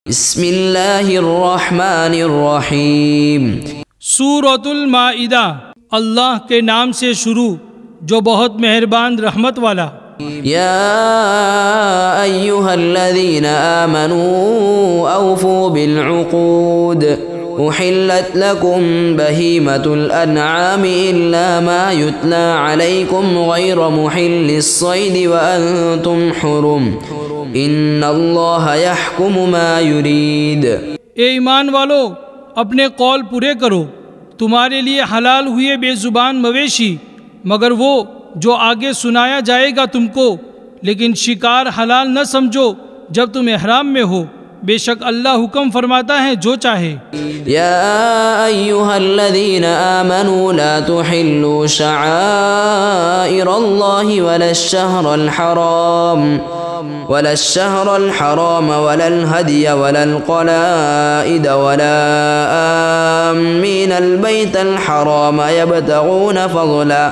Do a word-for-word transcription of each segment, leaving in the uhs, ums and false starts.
बिस्मिल्लाहिर्रहमानिर्रहीम। सूरतुल माइदा, अल्लाह के नाम से शुरू जो बहुत मेहरबान रहमत वाला। या अय्युहल्लज़ीना आमनू औफू बिलउक़ूद उहिल्लत लकुम बहीमतुल अनआमि इल्ला मा युतला अलैकुम गैर मुहिल्लिस सैदि व अंतुम हुरुम इन्नल्लाहा यहकुमु मा युरीद। ए ईमान वालो, अपने कौल पूरे करो। तुम्हारे लिए हलाल हुए बेजुबान मवेशी मगर वो जो आगे सुनाया जाएगा तुमको, लेकिन शिकार हलाल न समझो जब तुम इहराम में हो। बेशक अल्लाह हुक्म फरमाता है जो चाहे। या अय्युहल्लज़ीना आमनू ला तुहिल्लू शआइरल्लाहि वलश्शहरल हराम वलश्शहरल हराम वलल हदिय वलल क़लाइद वला आमीनल बैतल हराम यब्तगून फ़ज़ला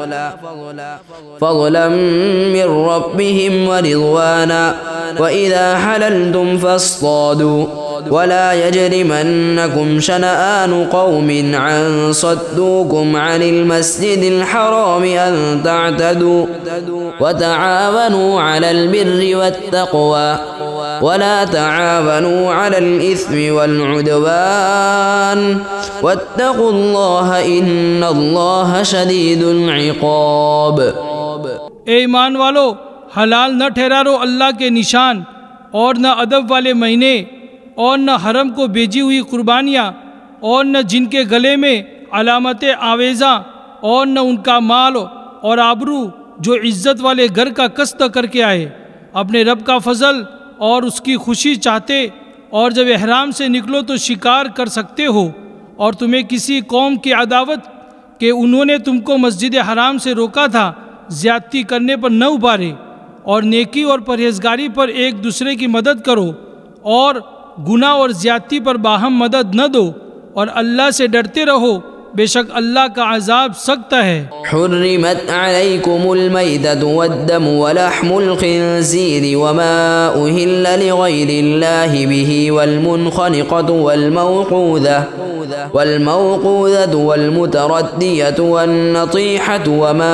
फ़ज़लन मिन रब्बिहिम व रिज़वाना व इज़ा हलल्तुम फ़ास्तादू वला यजरिमन्नकुम शनआन क़ौमिन अन सद्दूकुम अनिल मस्जिदिल हराम अन तअतदू व तआवनू अलल बिर्रि वत्तक़वा वला तआवनू अलल इस्मि वल उद्वान वत्तक़ुल्लाहा इन्नल्लाहा शदीदुल इक़ाब। ए ईमान वालो, हलाल न ठहरारो अल्लाह के निशान और न अदब वाले महीने और न हरम को भेजी हुई कुर्बानियाँ और न जिनके गले में अलामत आवेज़ा और न उनका माल और आबरू जो इज़्ज़त वाले घर का कस्त करके आए। अपने रब का फजल और उसकी खुशी चाहते और जब एहराम से निकलो तो शिकार कर सकते हो। और तुम्हें किसी कौम की अदावत के उन्होंने तुमको मस्जिद हराम से रोका था, ज़्यादती करने पर न उबारे और नेकी और परहेजगारी पर एक दूसरे की मदद करो और गुनाह और ज़्यादती पर बाहम मदद न दो और अल्लाह से डरते रहो, बेशक अल्लाह का अजाब सख्त है। हुर्रिमत अलैकुमुल मैततु वद्दमु वलहमुल खिंज़ीरि वमा उहिल्ल लिगैरिल्लाहि बिहि वल्मुनख़निक़तु वल्मौक़ूज़तु वल्मौक़ूज़तु वल्मुतरद्दियतु वन्नतीहतु वमा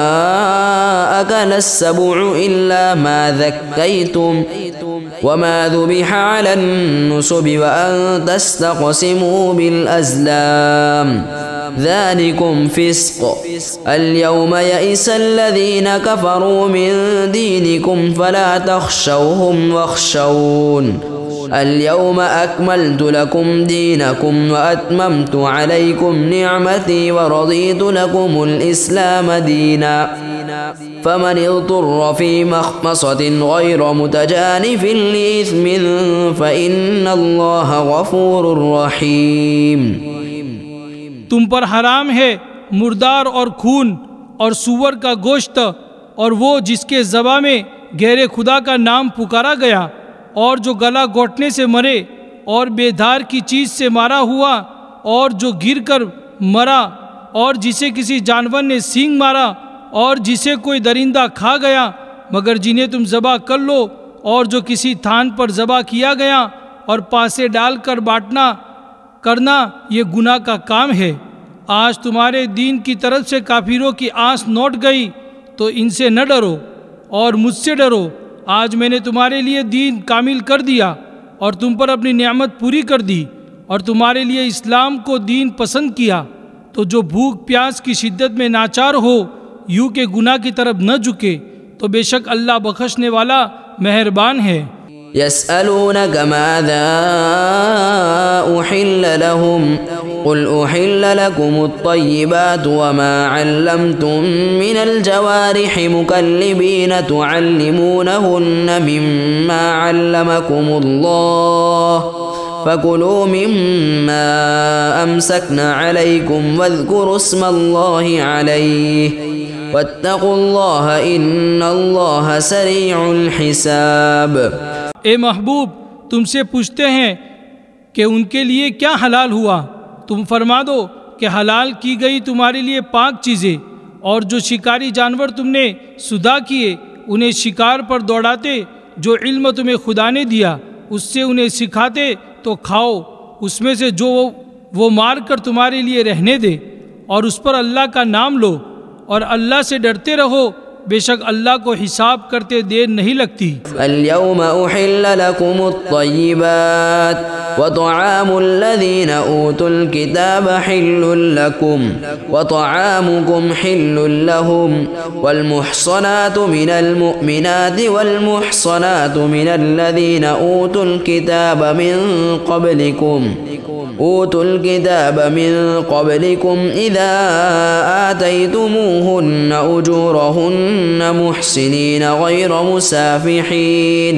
अकलस सबउ इल्ला मा ज़क्कैतुम वमा ज़ुबिह अलन नुसुबि व अन तस्तक़सिमू बिल अज़लाम ज़ालिकुम फ़िस्क़ अल-यौम यइसल्लज़ीन कफ़रू मिन दीनिकुम फ़ला तख़शौहुम वख़शौन अल-यौम अकमलतु लकुम दीनकुम व अतममतु अलैकुम निअमती व रज़ीतु लकुमुल इस्लाम दीना फमन इज़्तुर्र फ़ी मख़मसतिन गैर मुतजानिफ़िन लिइस्मिन फ़इन्नल्लाहा गफ़ूरुर रहीम। तुम पर हराम है मुर्दार और खून और सूअर का गोश्त और वो जिसके ज़बा में गैरे खुदा का नाम पुकारा गया और जो गला घोटने से मरे और बेधार की चीज़ से मारा हुआ और जो गिरकर मरा और जिसे किसी जानवर ने सींग मारा और जिसे कोई दरिंदा खा गया मगर जिन्हें तुम ज़बा कर लो और जो किसी थान पर ज़बा किया गया और पासे डालकर बांटना करना ये गुनाह का काम है। आज तुम्हारे दीन की तरफ से काफिरों की आस लौट गई तो इनसे न डरो और मुझसे डरो। आज मैंने तुम्हारे लिए दीन कामिल कर दिया और तुम पर अपनी नेमत पूरी कर दी और तुम्हारे लिए इस्लाम को दीन पसंद किया। तो जो भूख प्यास की शिद्दत में नाचार हो यूँ के गुनाह की तरफ न झुके तो बेशक अल्लाह बख्शने वाला मेहरबान है। यसअलूनक माज़ा उहिल्ल लहुम कुल उहिल्ल लकुमुत-तय्यिबातु वमा अल्लमतुम मिनल जवारिहि मुकल्लिबीन तुअल्लिमूनहुन्न मिम्मा अल्लमकुमुल्लाह फकुलू मिम्मा अमसकना अलैकुम वज़्कुरु स्मल्लाहि अलैहि वत्तक़ुल्लाहा इन्नल्लाहा सरीउल हिसाब। ए महबूब, तुमसे पूछते हैं कि उनके लिए क्या हलाल हुआ, तुम फरमा दो कि हलाल की गई तुम्हारे लिए पाक चीज़ें और जो शिकारी जानवर तुमने सुधा किए उन्हें शिकार पर दौड़ाते जो इल्म तुम्हें खुदा ने दिया उससे उन्हें सिखाते तो खाओ, उसमें से जो वो, वो मार कर तुम्हारे लिए रहने दे, और उस पर अल्लाह का नाम लो और अल्लाह से डरते रहो, बेशक अल्लाह को हिसाब करते देर नहीं लगती। अल-यौम उहिल्ल लकुमुत-तय्यिबात व तअामुल्लज़ीना ऊतुल किताब हिल्लुल लकुम व तअामुकुम हिल्लुल लहुम वल मुहसनातु मिनल मुमिनाति वल मुहसनातु मिनल्लज़ीना ऊतुल किताब मिन क़ब्लिकुम ऊतुल किताब मिन क़ब्लिकुम इज़ा आतैतुमूहुन्ना उजूरहुन्ना मुहसिनीन गैर मुसाफिहीन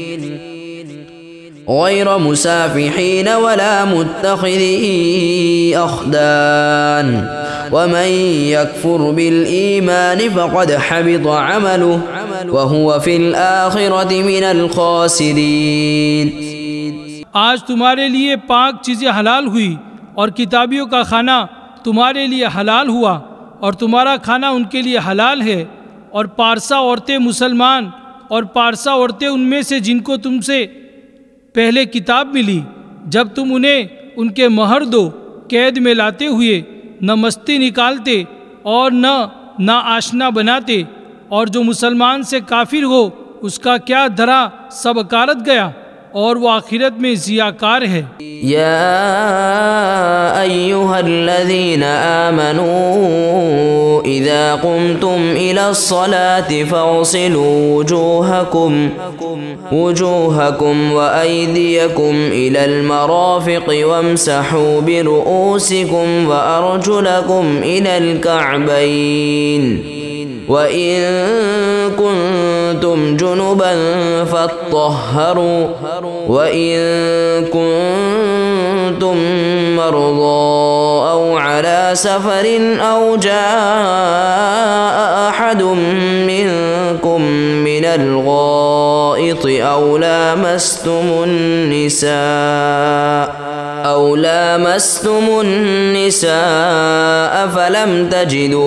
गैर मुसाफिहीन वला मुत्तखिज़ी अख़दान वमन यकफुर बिल ईमान फ़क़द हबित अमलुहु व हुवा फ़िल आख़िरति मिनल ख़ासिरीन। आज तुम्हारे लिए पाक चीज़ें हलाल हुई और किताबियों का खाना तुम्हारे लिए हलाल हुआ और तुम्हारा खाना उनके लिए हलाल है। और पारसा औरतें मुसलमान और पारसा औरतें उनमें से जिनको तुमसे पहले किताब मिली, जब तुम उन्हें उनके महर दो कैद में लाते हुए, न मस्ती निकालते और न ना आशना बनाते, और जो मुसलमान से काफिर हो उसका क्या धरा सब अकारत गया और वो आखिरत में ज़ियाकार है। या अय्युहल्लज़ीना आमनू इज़ा कुमतुम इलस्सलाति फ़ग़सिलू वुजूहकुम वुजूहकुम व अयदियकुम इलल मराफ़िक़ि वम्सहू बिरुऊसिकुम व अर्जुलकुम इलल कअबैन व इन कुंतुम जुनुबन फत्तहरू व इन कुंतुम मर्दा औ अला सफरिन औ जाअ अहदुम मिनकुम मिनल गाइति औ लामस्तुमुन निसा औ लामस्तुमुन निसा फलम तजिदू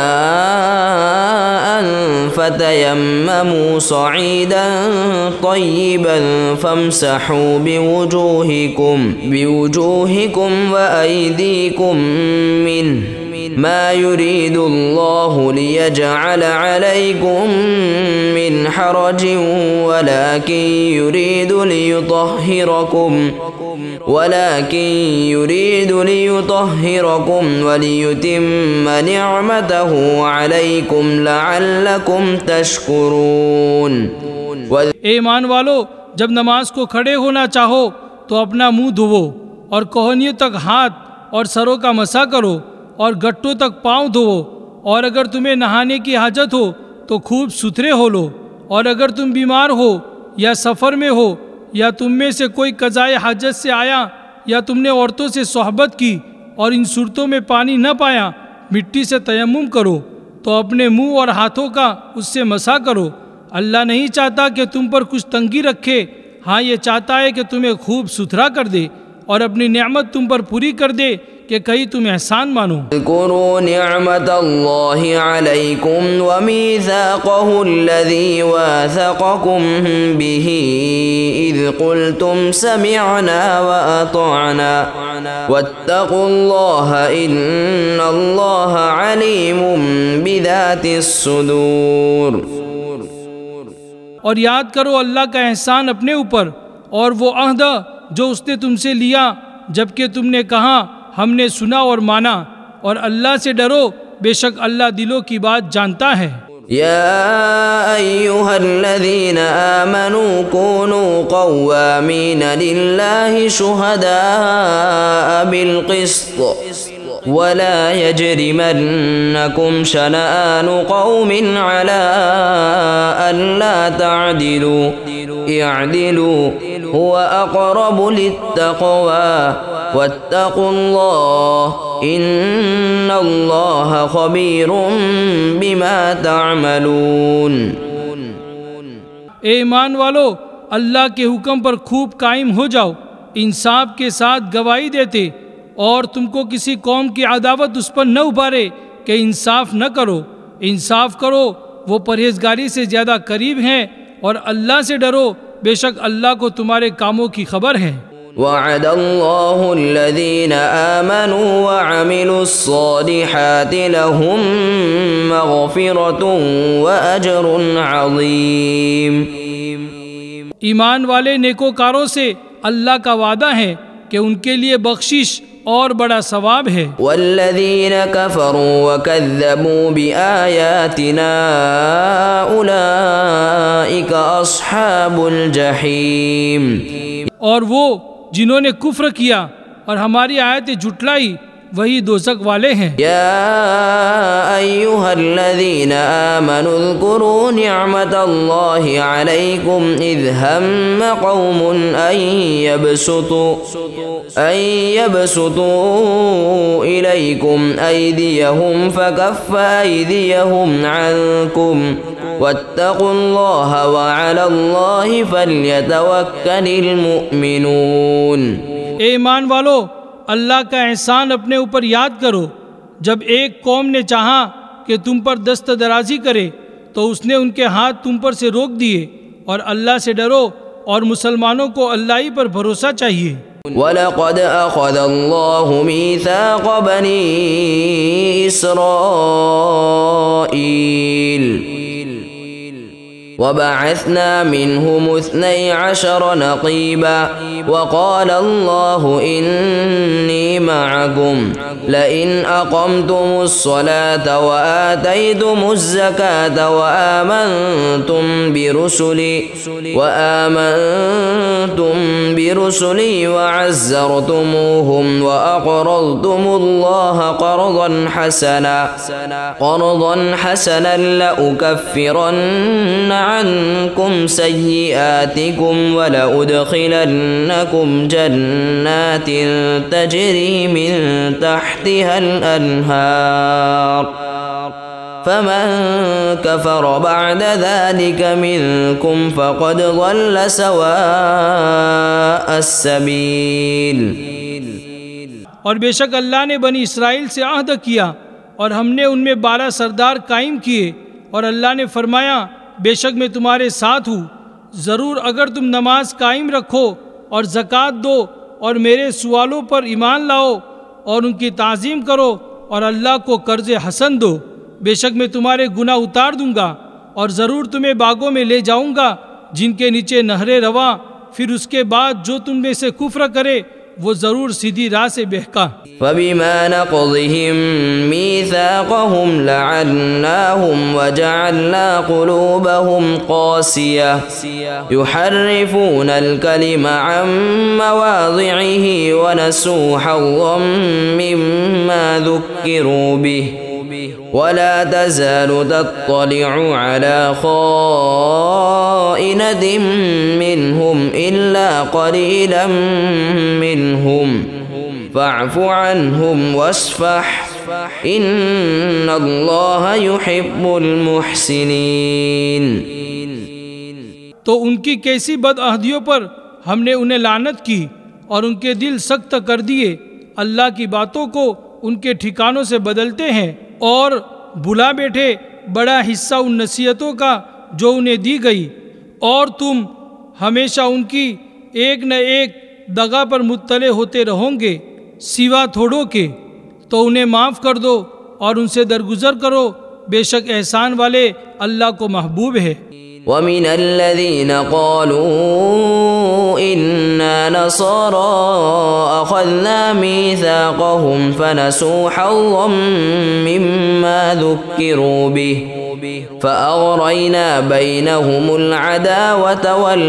माअन फतयम्ममू सईदन तय्यिबन फम्सहू बिवुजूहिकुम बिवुजूहिकुम व अयदीकुम मिन्हु मा युरीदुल्लाहु लियजअल अलैकुम मिन हरजिन वलाकिन युरीदु लियुतह्हिरकुम वलाकिन युरीदु लियुतह्हिरकुम वलियुतिम्म निअमतहु अलैकुम लअल्लकुम तशकुरून। ए ईमान वालो, जब नमाज को खड़े होना चाहो तो अपना मुंह धोवो और कोहनियों तक हाथ और सरों का मसा करो और गट्टों तक पाँव धोवो, और अगर तुम्हें नहाने की हाजत हो तो खूब सुथरे हो लो, और अगर तुम बीमार हो या सफ़र में हो या तुम में से कोई कज़ाए हाजत से आया या तुमने औरतों से सोहबत की और इन सूरतों में पानी न पाया, मिट्टी से तयम्मुम करो तो अपने मुंह और हाथों का उससे मसा करो। अल्लाह नहीं चाहता कि तुम पर कुछ तंगी रखे, हाँ ये चाहता है कि तुम्हें खूब सुथरा कर दे और अपनी नेमत तुम पर पूरी कर दे कि कहीं तुम एहसान मानो। ज़कुरू निअमतल्लाहि अलैकुम व मीसाक़हुल्लज़ी वासक़कुम बिही इज़ क़ुल्तुम समिअना व अतअना वत्तक़ुल्लाह इन्नल्लाह अलीमुम बिज़ातिस सुदूर। और याद करो अल्लाह का एहसान अपने ऊपर और वो अहद जो उसने तुमसे लिया, जबकि तुमने कहा हमने सुना और माना, और अल्लाह से डरो, बेशक अल्लाह दिलों की बात जानता है। या अय्युहल्लज़ीना आमनू कूनू क़व्वामीन लिल्लाहि शुहदाअ बिल क़िस्त वला यजरिमन्नकुम शनआनु क़ौमिन अला अल्ला तअदिलू इअदिलू हुवा अक़रबु लित्तक़वा वत्तक़ुल्लाह इन्नल्लाह ख़बीरुम बिमा तअमलून। ए ईमान वालो, अल्लाह के हुक्म पर खूब कायम हो जाओ, इंसाफ के साथ गवाही देते, और तुमको किसी कौम की अदावत उस पर न उभारे कि इंसाफ न करो। इंसाफ करो, वो परहेजगारी से ज़्यादा करीब हैं, और अल्लाह से डरो, बेशक अल्लाह को तुम्हारे कामों की खबर है। वअद अल्लाहु अल्लज़ीना आमनू व अमिलुस्सालिहाति लहुम मग़फ़िरतुन व अजरुन अज़ीम। ईमान वाले नेकोकारों से अल्लाह का वादा है कि उनके लिए बख्शिश और बड़ा सवाब है। वल्लज़ीना कफ़रू व कज़्ज़बू बिआयातिना उलाइका अस्हाबुल जहीम। और वो जिन्होंने कुफ्र किया और हमारी आयतें झुटलाई वही दोज़ख वाले हैं। या अय्युहल्लज़ीना आमनू उज़्कुरू निअमतल्लाहि अलैकुम इज़ हम्म क़ौमुन अन यबसुतू अन यबसुतू इलैकुम अयदियहुम फकफ्फ अयदियहुम अन्कुम वत्तक़ुल्लाह व अलल्लाहि फल्यतवक्कलिल मुअ्मिनून। ए ईमान वालो, अल्लाह का एहसान अपने ऊपर याद करो। जब एक कौम ने चाहा कि तुम पर दस्तदराजी करे तो उसने उनके हाथ तुम पर से रोक दिए, और अल्लाह से डरो और मुसलमानों को अल्लाह ही पर भरोसा चाहिए। वलक़द अख़ज़ल्लाहु मीसाक़ बनी इस्राईल वबअस्ना मिनहुम इस्नई अशर नक़ीबा वक़ाल अल्लाहु इन्नी मअकुम लइन अक़मतुमुस्सलात व आतयतुमुज़्ज़कात व आमनतुम बिरुसुली व आमनतुम बिरुसुली व अज़्ज़रतुमुहुम व अक़रज़तुमुल्लाह क़रज़न हसना क़रज़न हसनन लउकफ़्फ़िरन्न अन्कुम सय्यिआतिकुम व लउदख़िलन्नकुम जन्नातिन तजरी मिन तहतिहल अन्हार फमन कफ़र बअद ज़ालिक मिनकुम फ़क़द ज़ल्ल सवाअस सबील। और बेशक अल्लाह ने बनी इसराइल से अहद किया और हमने उनमें बारह सरदार कायम किए, और अल्लाह ने फरमाया बेशक मैं तुम्हारे साथ हूँ। ज़रूर अगर तुम नमाज कायम रखो और ज़कात दो और मेरे सवालों पर ईमान लाओ और उनकी ताज़ीम करो और अल्लाह को कर्ज़ हसन दो, बेशक मैं तुम्हारे गुनाह उतार दूंगा और ज़रूर तुम्हें बागों में ले जाऊंगा जिनके नीचे नहरें रवा। फिर उसके बाद जो तुम में से कुफ्र करे वो ज़रूर सीधी राह से बहका। फबिमा नक़ज़िहिम मीसाक़हुम लअन्नाहुम वजअलना क़ुलूबहुम क़ासिया युहर्रिफूनल कलिमा अन मवाज़िइही व नसू हज़्ज़म मिम्मा ज़ुक्किरू बिही वला तज़ालु तत्तलिअु अला ख़ाइनतिन मिनहुम इल्ला क़लीलन मिनहुम फ़अफ़ु अन्हुम वस्फ़ह इन्नल्लाह युहिब्बुल मुहसिनीन। तो उनकी कैसी बदअहदियों पर हमने उन्हें लानत की और उनके दिल सख्त कर दिए। अल्लाह की बातों को उनके ठिकानों से बदलते हैं और भुला बैठे बड़ा हिस्सा उन नसीहतों का जो उन्हें दी गई, और तुम हमेशा उनकी एक न एक दगा पर मुत्तले होते रहोगे सिवा थोड़ों के। तो उन्हें माफ़ कर दो और उनसे दरगुजर करो, बेशक एहसान वाले अल्लाह को महबूब है। वमिनल्लज़ीना क़ालू इन्ना नसारा अख़ज़ना मीसाक़हुम फनसू हज़्ज़म मिम्मा ज़ुक्किरू बिही फ़अग़रयना बैनहुमुल अदावत वल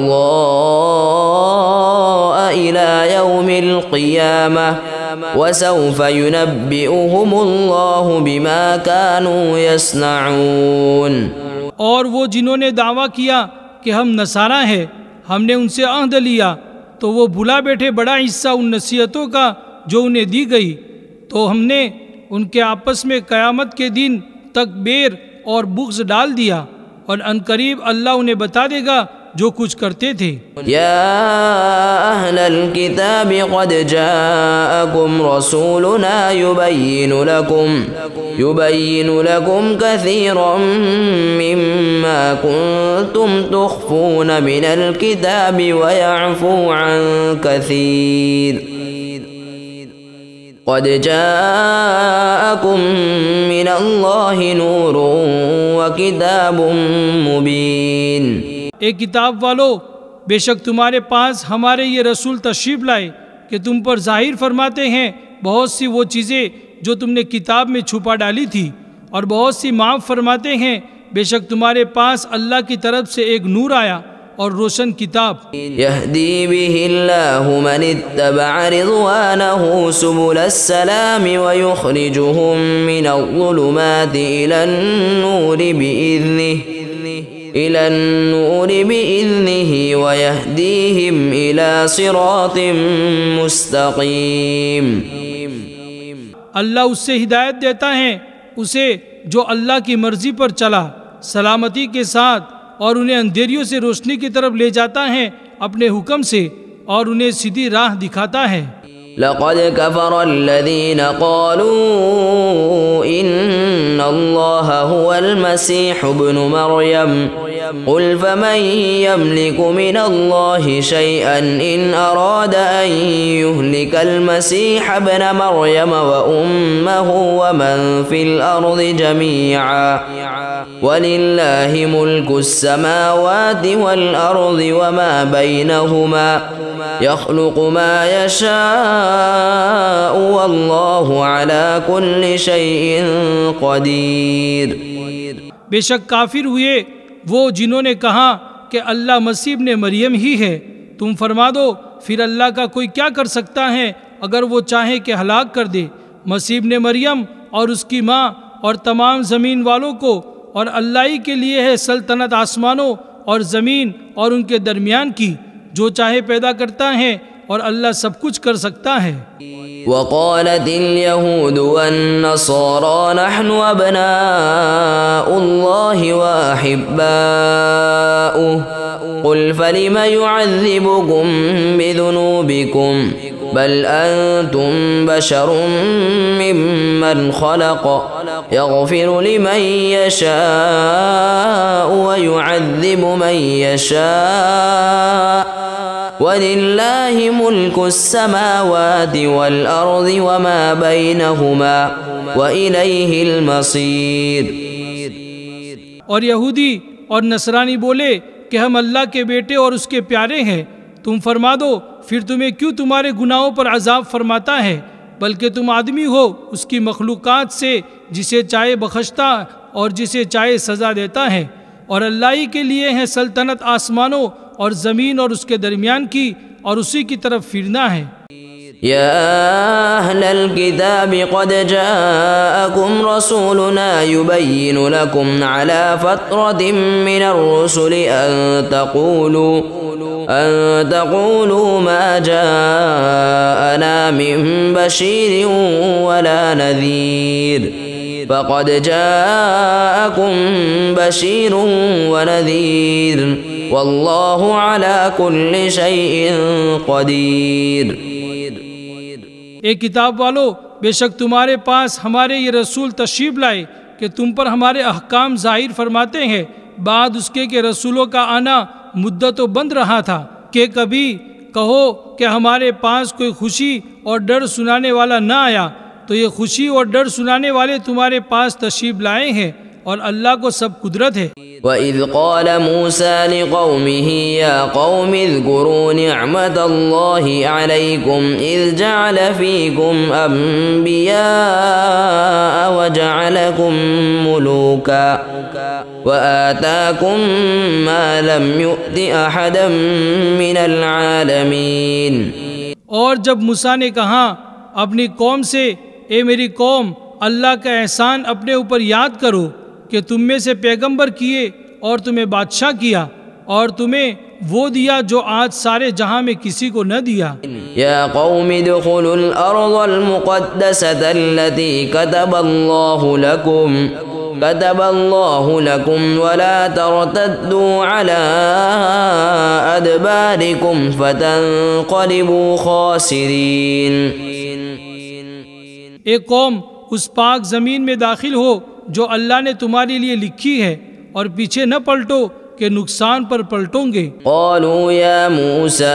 बग़ज़ाअ इला यौमिल क़ियामह वसौफ़ युनब्बिउहुमुल्लाहु बिमा कानू यस्नऊन। और वो जिन्होंने दावा किया कि हम नसारा हैं, हमने उनसे अहद लिया, तो वो भुला बैठे बड़ा हिस्सा उन नसीहतों का जो उन्हें दी गई, तो हमने उनके आपस में क़यामत के दिन तक बैर और बुग़्ज़ डाल दिया, और अनकरीब अल्लाह उन्हें बता देगा जो कुछ करते थे। या अहलल किताब क़द जाअकुम रसूलुना युबय्यिनु लकुम युबय्यिनु लकुम कसीरम मिम्मा कुन्तुम तुख्फून मिनल किताबि व यअफू अन कसीर क़द जाअकुम मिनल्लाहि नूरुन व किताबुम मुबीन। ए किताब वालो, बेशक तुम्हारे पास हमारे ये रसूल तशरीफ लाए कि तुम पर जाहिर फरमाते हैं बहुत सी वो चीज़ें जो तुमने किताब में छुपा डाली थी, और बहुत सी माफ़ फरमाते हैं बेशक तुम्हारे पास अल्लाह की तरफ से एक नूर आया और रोशन किताब। यहदी बिहिल्लाहु मन इत्तबअ रिज़वानहु सुबुलस्सलामि व युख़रिजुहुम मिनज़्ज़ुलुमाति इलन्नूरि बिइज़्निहि इलन्नूरि बिइज़्निहि व यहदीहिम इला सिरातिम मुस्तक़ीम। अल्लाह उससे हिदायत देता है उसे जो अल्लाह की मर्जी पर चला सलामती के साथ, और उन्हें अंधेरियों से रोशनी की तरफ ले जाता है अपने हुक्म से, और उन्हें सीधी राह दिखाता है। लक़द कफ़रल्लज़ीन क़ालू इन्नल्लाह हुवल मसीह इब्नु मरयम क़ुल फ़मन यमलिकु मिनल्लाहि शैअन इन अरादा अन युहलिकल मसीह इब्न मरयम व उम्महु व मन फ़िल अर्ज़ि जमीअन वलिल्लाहि मुल्कुस समावाति वल अर्ज़ि व मा बैनहुमा यख़्लुक़ु मा यशाअु वल्लाहु अला कुल्लि शैइन क़दीर। बेशक काफिर हुए वो जिन्होंने कहा कि अल्लाह मसीह ने मरियम ही है। तुम फरमा दो, फिर अल्लाह का कोई क्या कर सकता है अगर वो चाहे कि हलाक कर दे मसीह ने मरियम और उसकी माँ और तमाम ज़मीन वालों को, और अल्लाह ही के लिए है सल्तनत आसमानों और ज़मीन और उनके दरमियान की, जो चाहे पैदा करता है और अल्लाह सब कुछ कर सकता है। वक़ालतिल यहूदु वन्नसारा नहनु अब्नाउल्लाहि व अहिब्बाउहु क़ुल फलिम युअज़्ज़िबुकुम बिज़ुनूबिकुम बल अंतुम बशरुम मिम्मन खलक़ यग़फ़िरु लिमन यशाअु व युअज़्ज़िबु मन यशाअ वलिल्लाहि मुल्कुस समावाति वल अर्ज़ि व मा बैनहुमा व इलैहिल मसीर। और यहूदी और नसरानी बोले कि हम अल्लाह के बेटे और उसके प्यारे हैं। तुम फरमा दो, फिर तुम्हें क्यों तुम्हारे गुनाहों पर अजाब फरमाता है, बल्कि तुम आदमी हो उसकी मखलूक़ात से, जिसे चाहे बख्शता और जिसे चाहे सज़ा देता है, और अल्लाह ही के लिए है सल्तनत आसमानों और ज़मीन और उसके दरमियान की, और उसी की तरफ फिरना है। या अहलल किताबि क़द जाअकुम रसूलुना युबय्यिनु लकुम अला फ़त्रतिम मिनर रुसुलि अन तक़ूलू अन तक़ूलू मा जाअना मिन बशीरिन वला नज़ीर फ़क़द जाअकुम बशीरुन व नज़ीर वल्लाहु अला कुल्लि शैइन क़दीर। ए किताब वालो, बेशक तुम्हारे पास हमारे ये रसूल तशरीफ लाए कि तुम पर हमारे अहकाम जाहिर फरमाते हैं, बाद उसके के रसूलों का आना मुद्दतों बंद रहा था कि कभी कहो कि हमारे पास कोई खुशी और डर सुनाने वाला ना आया, तो ये खुशी और डर सुनाने वाले तुम्हारे पास तशरीफ लाए हैं, और अल्लाह को सब कुदरत है। वइज़ क़ाल मूसा लिक़ौमिही या क़ौमि उज़्कुरू निअमतल्लाहि अलैकुम इज़ जअल फ़ीकुम अंबिया व जअलकुम मुलूका व आताकुम मा लम युअति अहदम मिनल आलमीन। और जब मूसा ने कहा अपनी कौम से, ए मेरी कौम, अल्लाह का एहसान अपने ऊपर याद करो कि तुम में से पैगंबर किए और तुम्हें बादशाह किया, और तुम्हें वो दिया जो आज सारे जहां में किसी को न दिया। या क़ौमि दुख़ुलुल अर्ज़ल मुक़द्दसतल्लती कतबल्लाहु लकुम कतबल्लाहु लकुम वला तरतद्दू अला अदबारिकुम फतनक़लिबू खासिरीन। एक कौम उस पाक ज़मीन में दाखिल हो जो अल्लाह ने तुम्हारे लिए लिखी है और पीछे न पलटो के नुकसान पर पलटोगे। क़ालू या मूसा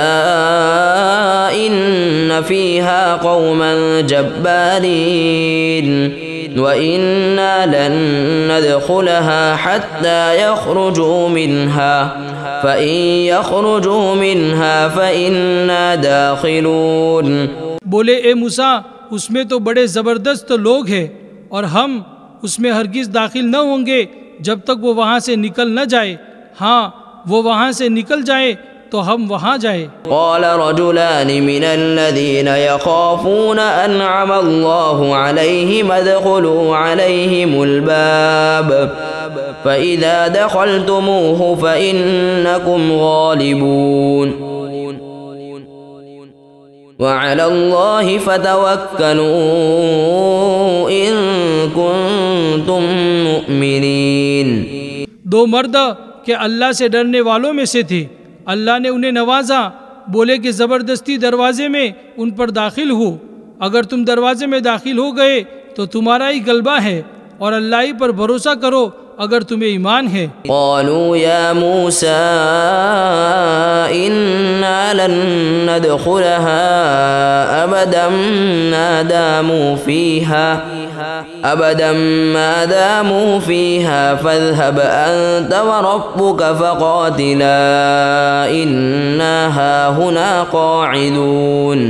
इन्न फ़ीहा क़ौमन जब्बारीन व इन्ना लन नदख़ुलहा हत्ता यख़रुजू मिन्हा फ़इन यख़रुजू मिन्हा फ़इन्ना दाख़िलून। बोले ए मूसा, उसमें तो बड़े ज़बरदस्त लोग हैं और हम उसमें हरगिज़ दाखिल न होंगे जब तक वो वहाँ से निकल न जाए। हाँ, वो वहाँ से निकल जाए तो हम वहाँ जाए। क़ाल रजुलानि मिनल्लज़ीना यख़ाफ़ूना अनअम अल्लाहु अलैहिम उदख़ुलू अलैहिमुल बाब फ़इज़ा दख़लतुमूहु फ़इन्नकुम ग़ालिबून वअलल्लाहि फ़तवक्कलू इन कुन्तुम मुअमिनीन। दो मर्द के अल्लाह से डरने वालों में से थे। अल्लाह ने उन्हें नवाजा। बोले कि ज़बरदस्ती दरवाजे में उन पर दाखिल हो। अगर तुम दरवाजे में दाखिल हो गए तो तुम्हारा ही गलबा है और अल्लाह ही पर भरोसा करो अगर तुम्हें ईमान है। क़ालू या मूसा इन्ना लन नदख़ुलहा अबदम मा दामू फ़ीहा अबदम मा दामू फ़ीहा फ़ज़हब अन्त व रब्बुक फ़क़ातिला इन्ना हाहुना क़ाዒदून।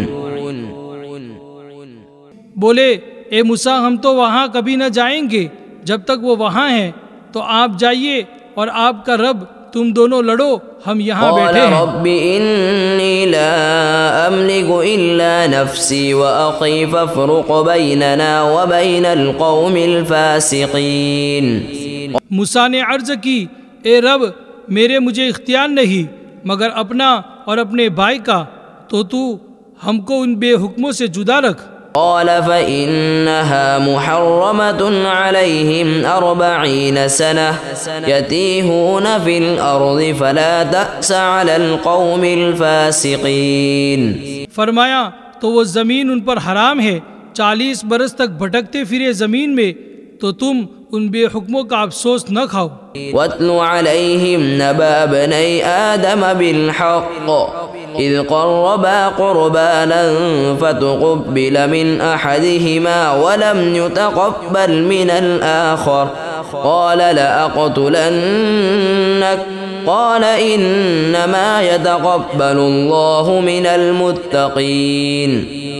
बोले ए मूसा, हम तो वहाँ कभी न जाएंगे जब तक वो वहाँ हैं, तो आप जाइए और आपका रब तुम दोनों लड़ो, हम यहाँ बैठे हैं। रब्बी इन्नी ला अमलिकु इल्ला नफ्सी व अखी फफ़रुक़ बैनना व बैनल क़ौमिल फ़ासिक़ीन। मूसा ने अर्ज़ की, ए रब, मेरे मुझे इख्तियार नहीं मगर अपना और अपने भाई का, तो तू हमको उन बेहुक्मों से जुदा रख। क़ाल फ़इन्नहा मुहर्रमतुन अलैहिम अर्बईन सनह यतीहून फ़िल अर्ज़ि फ़ला तअस अलल क़ौमिल फ़ासिक़ीन। फरमाया, तो वो ज़मीन उन पर हराम है, चालीस बरस तक भटकते फिरे ज़मीन में, तो तुम उन बेहुक्मों का अफसोस न खाओ। वत्लु अलैहिम नबअ बनी आदम बिल हक़्क़ इज़ क़र्रबा क़ुरबानन फ़तुक़ुब्बिल मिन अहदिहिमा व लम युतक़ब्बल मिनल आख़र क़ाल लअक़तुलन्नक क़ाल इन्नमा यतक़ब्बलुल्लाहु मिनल मुत्तक़ीन।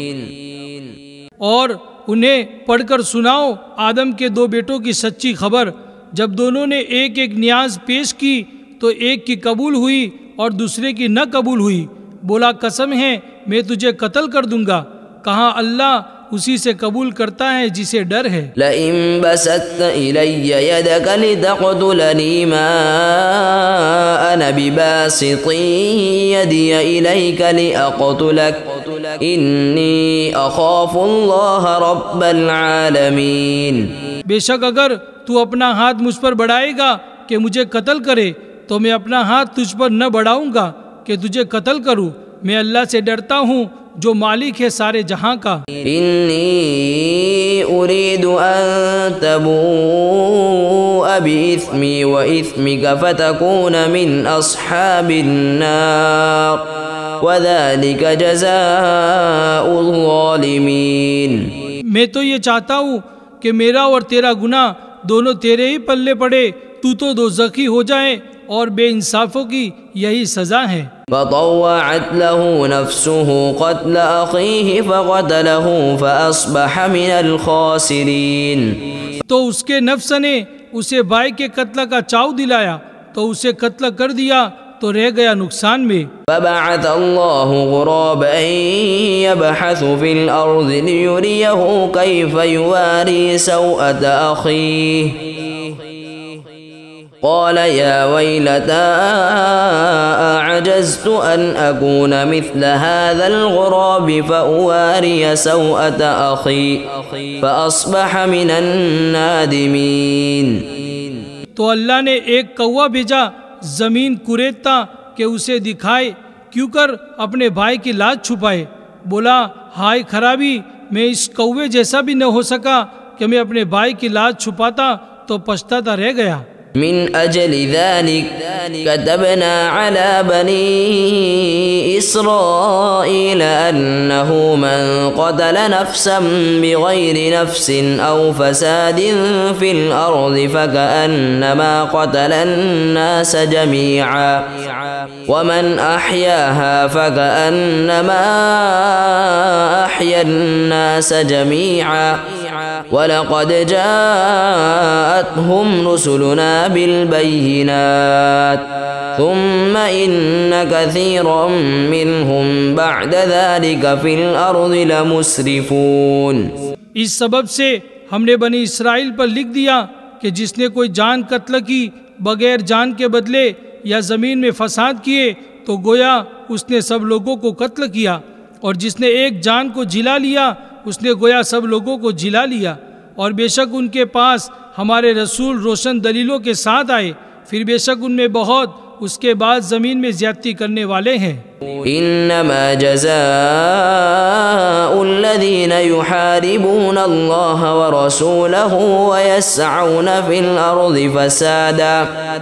और उन्हें पढ़कर सुनाओ आदम के दो बेटों की सच्ची खबर। जब दोनों ने एक एक न्याज पेश की तो एक की कबूल हुई और दूसरे की न कबूल हुई। बोला, कसम है मैं तुझे कत्ल कर दूंगा। कहा, अल्लाह उसी से कबूल करता है जिसे डर है। लइन बसत्त इलय्य यदक लितक़तुलनी मा अना बिबासिति यदी इलैका लिअक़तुलक इन्नी अख़ाफ़ुल्लाह रब्बल आलमीन। बेशक अगर तू अपना हाथ मुझ पर बढ़ाएगा कि मुझे कत्ल करे, तो मैं अपना हाथ तुझ पर न बढ़ाऊंगा कि तुझे कत्ल करूं। मैं अल्लाह से डरता हूँ जो मालिक है सारे जहां का। इन्नी उरीदु अन तबूअ बिइस्मी व इस्मिका फतकून मिन अस्हाबिन नार व ज़ालिका जज़ाउल ज़ालिमीन। मैं तो ये चाहता हूँ कि मेरा और तेरा गुनाह दोनों तेरे ही पल्ले पड़े, तू तो दोज़खी हो जाए और बेइंसाफों की यही सजा है। फ़तव्वअत लहू नफ्सुहु क़त्ल अख़ीहि फ़क़तलहू फ़अस्बह मिनल ख़ासिरीन। तो उसके नफ्स ने उसे भाई के कत्ल का चाव दिलाया तो उसे कत्ल कर दिया तो रह गया नुकसान में। फ़बअथ अल्लाहु ग़ुराबन यबहसु फ़िल अर्ज़ि लियुरियहु कैफ़ युवारी सौअत अख़ीहि क़ाल या वैलता अअजज़्तु अन अकून मिस्ल हाज़ल ग़ुराबि फ़अवारिय सौअत अख़ी फ़अस्बह मिनन नादिमीन। तो अल्लाह ने एक कौवा भेजा जमीन कुरेदता कि उसे दिखाए क्यों कर अपने भाई की लाज छुपाए। बोला, हाय खराबी, मैं इस कौवे जैसा भी न हो सका कि मैं अपने भाई की लाज छुपाता तो पछताता रह गया। मिन अजलि ज़ालिक कतबना अला बनी इस्राईल अन्नहु मन क़तल नफ्सन बिग़ैरि नफ्सिन औ फ़सादिन फ़िल अर्ज़ि फ़कअन्नमा क़तलन नास जमीअ वमन अहयाहा फ़कअन्नमा अहयन नास जमीअ वलक़द जाअतहुम रुसुलुना बिलबय्यिनात सुम्म इन्न कसीरम मिनहुम बअद ज़ालिक फ़िल अर्ज़ि लमुस्रिफ़ून। इस सबब से हमने बनी इसराइल पर लिख दिया कि जिसने कोई जान कत्ल की बगैर जान के बदले या ज़मीन में फसाद किए तो गोया उसने सब लोगों को कत्ल किया, और जिसने एक जान को जिला लिया उसने गोया सब लोगों को जिला लिया। और बेशक उनके पास हमारे रसूल रोशन दलीलों के साथ आए, फिर बेशक उनमें बहुत उसके बाद ज़मीन में ज़्यादती करने वाले हैं। इन्नमा जज़ाउल्लज़ीना युहारिबून अल्लाह व रसूलहु व यसअऊन फिल अर्ज़ि फसादा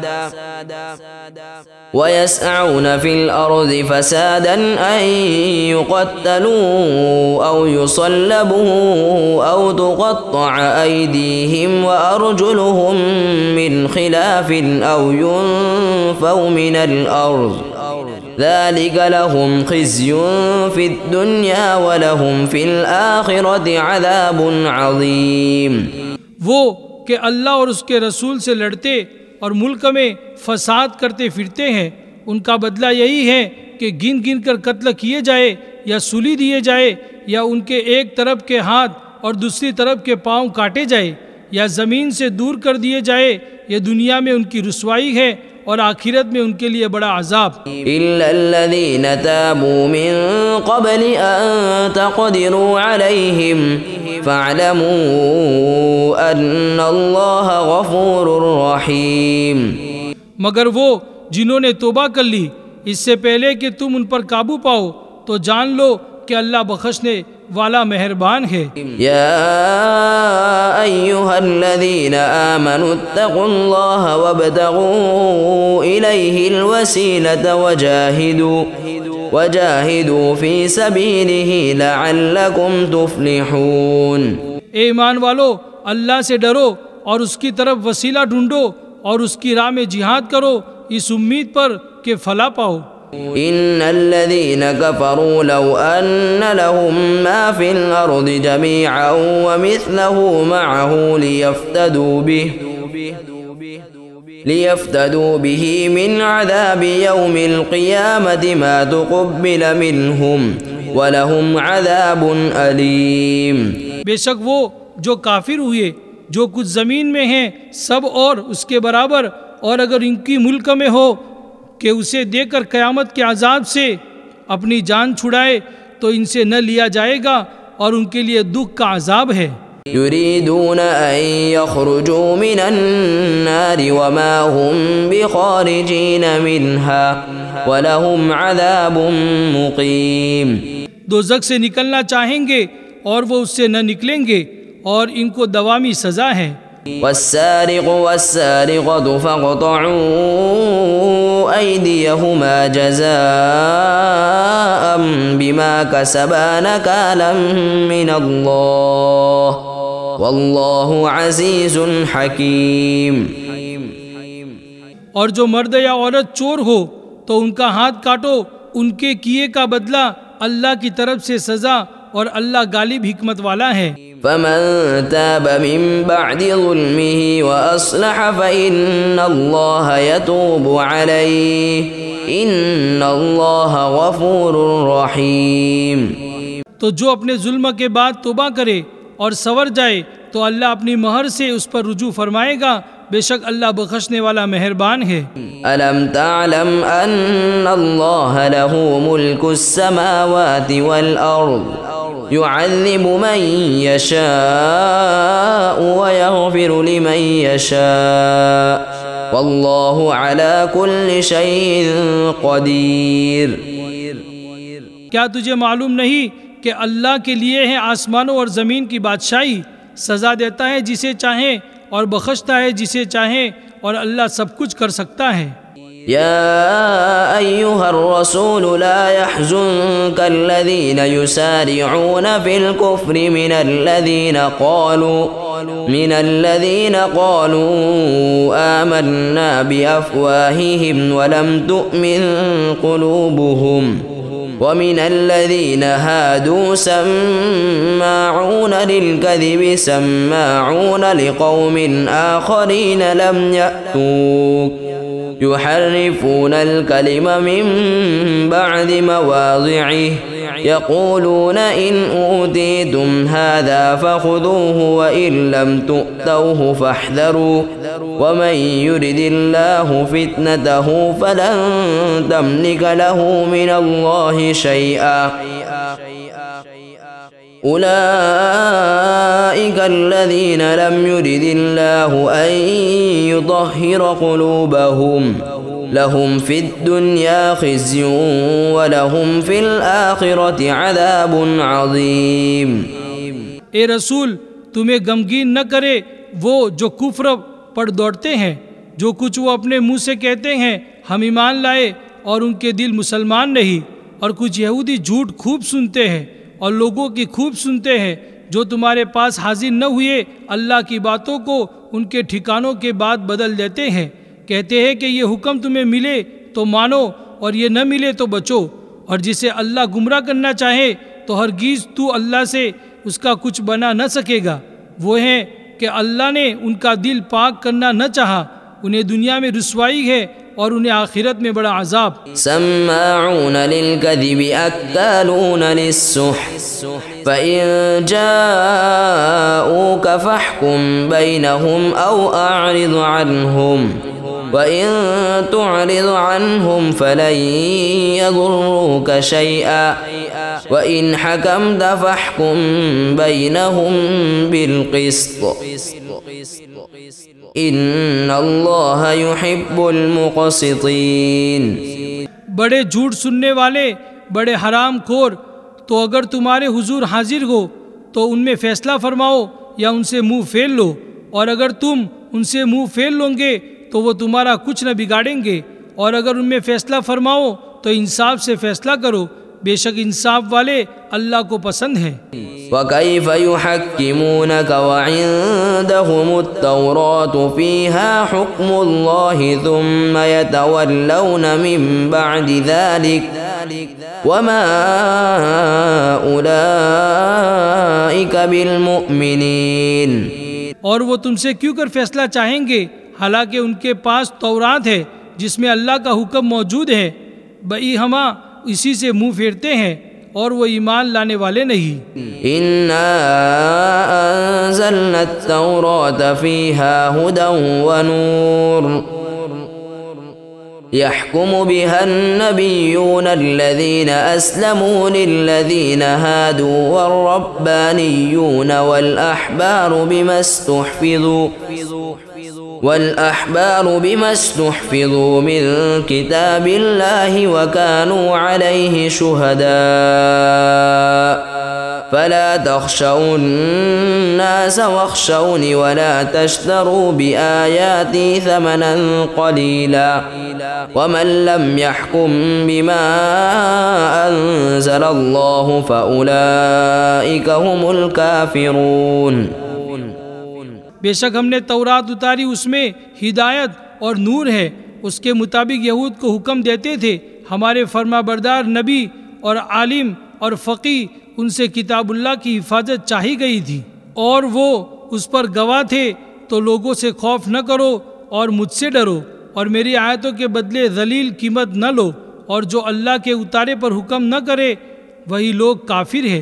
व यसअऊन फिल अर्ज़ि फसादन अन युक़त्तलू औ युसल्लबू औ तुक़त्तअ अयदीहिम व अर्जुलुहुम मिन खिलाफिन औ युनफ़ौ मिनल अर्ज़ ज़ालिक लहुम ख़िज़्युन फ़िद्दुन्या व लहुम फ़िल आख़िरति अज़ाबुन अज़ीम। वो कि अल्लाह और उसके रसूल से लड़ते और मुल्क में फसाद करते फिरते हैं, उनका बदला यही है कि गिन गिन कर कत्ल किए जाए या सूली दिए जाए या उनके एक तरफ के हाथ और दूसरी तरफ के पाँव काटे जाए या ज़मीन से दूर कर दिए जाए। ये दुनिया में उनकी रुसवाई है और आखिरत में उनके लिए बड़ा अजाब। इल्लल्लज़ीना ताबू मिन क़ब्लि अन तक़दिरू अलैहिम फ़अलमू अन्नल्लाह गफ़ूरुर रहीम। मगर वो जिन्होंने तौबा कर ली इससे पहले कि तुम उन पर काबू पाओ तो जान लो कि अल्लाह बख्शने वाला मेहरबान है। या अय्युहल्लज़ीना आमनुत्तक़ुल्लाह वब्तग़ू इलैहिल वसीलता वजाहिदू वजाहिदू फी सबीलिही लअल्लकुम तुफ़्लिहून। ए ईमान वालो, अल्लाह से डरो और उसकी तरफ वसीला ढूंढो और उसकी राह में जिहाद करो इस उम्मीद पर कि फला पाओ। इन्नल्लज़ीना कफ़रू लौ अन्न लहुम मा फ़िल अर्ज़ि जमीअन व मिस्लहु मअहु लियफ़्तदू बिहि लियफ़्तदू बिहि मिन अज़ाबि यौमिल क़ियामति मा तुक़ब्बिल मिनहुम व लहुम अज़ाबुन अलीम। बेशक वो जो काफिर हुए जो कुछ ज़मीन में हैं सब और उसके बराबर, और अगर इनकी मुल्क में हो कि उसे देकर क़यामत के अजाब से अपनी जान छुड़ाए तो इनसे न लिया जाएगा और उनके लिए दुख का अजाब है। युरीदून अन यख़रुजू मिनन नारि वमा हुम बिख़ारिजीन मिन्हा व लहुम अज़ाबुन मुक़ीम। दोज़ख से निकलना चाहेंगे और वो उससे न निकलेंगे और इनको दवामी सज़ा है। वस्सारिक़ु वस्सारिक़तु फ़क़्तअू अयदियहुमा जज़ाअम बिमा कसबा नकालन मिनल्लाह वल्लाहु अज़ीज़ुन हकीम। और जो मर्द या औरत चोर हो तो उनका हाथ काटो, उनके किए का बदला अल्लाह की तरफ से सज़ा और अल्लाह गालिब हिकमत वाला है। फमन ताब मिन बअदि ज़ुल्मिही व अस्लह फ़इन्नल्लाह यतूबु अलैहि इन्नल्लाह गफ़ूरुर रहीम। तो जो अपने जुल्म के बाद तौबा करे और सवर जाए तो अल्लाह अपनी महर से उस पर रुजू फरमाएगा बेशक अल्लाह बख्शने वाला मेहरबान है। अलम तअलम अन्नल्लाह लहू मुल्कुस समावाति वल अर्द युअज़्ज़िबु मन यशाअ व यग़फ़िरु लिमन यशाअ वल्लाहु अला कुल्लि शैइन क़दीर। क्या तुझे मालूम नहीं कि अल्लाह के लिए है आसमानों और ज़मीन की बादशाही, सज़ा देता है जिसे चाहे और बख्शता है जिसे चाहे, और अल्लाह सब कुछ कर सकता है। या अय्युहर रसूल ला यहज़ुनकल्लज़ीना युसारिऊना फिल कुफ्रि मिनल्लज़ीना क़ालू मिनल्लज़ीना क़ालू आमन्ना बिअफ़वाहिहिम वलम तुअमिन क़ुलूबुहुम वमिनल्लज़ीना हादू सम्माऊन लिलकज़िब सम्माऊन लिक़ौमिन आख़रीन लम यअतूक युहर्रिफून अल-कलिम मिन बअदि मवाज़िइहि यक़ूलून इन ऊतीतुम हाज़ा फ़ख़ुज़ूहु व इन लम तुअतौहु फ़ाहज़रू वमन युरिदिल्लाहु फ़ित्नतहु फ़लन तमलिक लहू मिनल्लाहि शैआ उलाइका अल्लज़ीना लम युरिदिल्लाहु अन युطهر क़ुलूबहुम लहुम फ़िद्दुन्या ख़िज़्युन व लहुम फ़िल आख़िरति अज़ाबुन अज़ीम। ए रसूल, तुम्हें गमगीन न करे वो जो कुफ्र पर दौड़ते हैं, जो कुछ वो अपने मुंह से कहते हैं हम ईमान लाए और उनके दिल मुसलमान नहीं, और कुछ यहूदी झूठ खूब सुनते हैं और लोगों की खूब सुनते हैं जो तुम्हारे पास हाजिर न हुए, अल्लाह की बातों को उनके ठिकानों के बाद बदल देते हैं। कहते हैं कि ये हुक्म तुम्हें मिले तो मानो और ये न मिले तो बचो, और जिसे अल्लाह गुमराह करना चाहे तो हरगिज़ तू अल्लाह से उसका कुछ बना न सकेगा। वो है कि अल्लाह ने उनका दिल पाक करना न चाहा, उन्हें दुनिया में रुसवाई है और उन्हें आखिरत में बड़ा अजाब। सम्माऊन लिलकज़िबि अक्कालून लिस्सुह्त फ़इन जाऊक फ़हकुम बैनहुम औ अअरिज़ अन्हुम वइन तुअरिज़ अन्हुम फ़लन यज़ुर्रूक शैआ वइन हकमत फ़हकुम बैनहुम बिलक़िस्त इन्नल्लाह युहिब्बुल मुक़सितीन। बड़े झूठ सुनने वाले, बड़े हराम खोर, तो अगर तुम्हारे हुजूर हाजिर हो तो उनमें फैसला फरमाओ या उनसे मुंह फेर लो, और अगर तुम उनसे मुंह फेर लोगे तो वो तुम्हारा कुछ न बिगाड़ेंगे, और अगर उनमें फैसला फरमाओ तो इंसाफ से फैसला करो, बेशक इंसाफ वाले अल्लाह को पसंद है। वकैफ़ युहक्किमूनक वइंदहुमुत तौरातु फ़ीहा हुक्मुल्लाहि थुम्मा यतवल्लौन मिन बअदि ज़ालिक वमा उलाइका बिलमुमिनीन। और वो तुमसे क्यों कर फैसला चाहेंगे, हालांकि उनके पास तौरात है जिसमें अल्लाह का हुक्म मौजूद है, बई हमा इसी से मुंह फेरते हैं और वो ईमान लाने वाले नहीं। इन्ना अंज़लना तौरात फ़ीहा हुदन व नूर यहकुमु बिहा अन्नबिय्यूना अल्लज़ीना अस्लमू लिल्लज़ीना हादू वर्रब्बानिय्यूना वल अहबारू बिमस्तुहफ़िज़ू वल्अहबार बिमस्तुहफ़िज़ू मिन किताबिल्लाहि वकानू अलैहि शुहदा फला तख़शौन्नास वख़शौनि वला तश्तरू बिआयाती थमनन क़लीला वमन लम यहकुम बिमा अंज़लल्लाहु फ़उलाइका हुमुल काफ़िरून। बेशक हमने तौरात उतारी, उसमें हिदायत और नूर है, उसके मुताबिक यहूद को हुक्म देते थे हमारे फरमाबरदार नबी और आलिम और फ़क़ी, उनसे किताबुल्लाह की हिफाजत चाही गई थी और वो उस पर गवाह थे, तो लोगों से खौफ न करो और मुझसे डरो और मेरी आयतों के बदले ज़लील कीमत न लो, और जो अल्लाह के उतारे पर हुक्म न करे वही लोग काफिर है।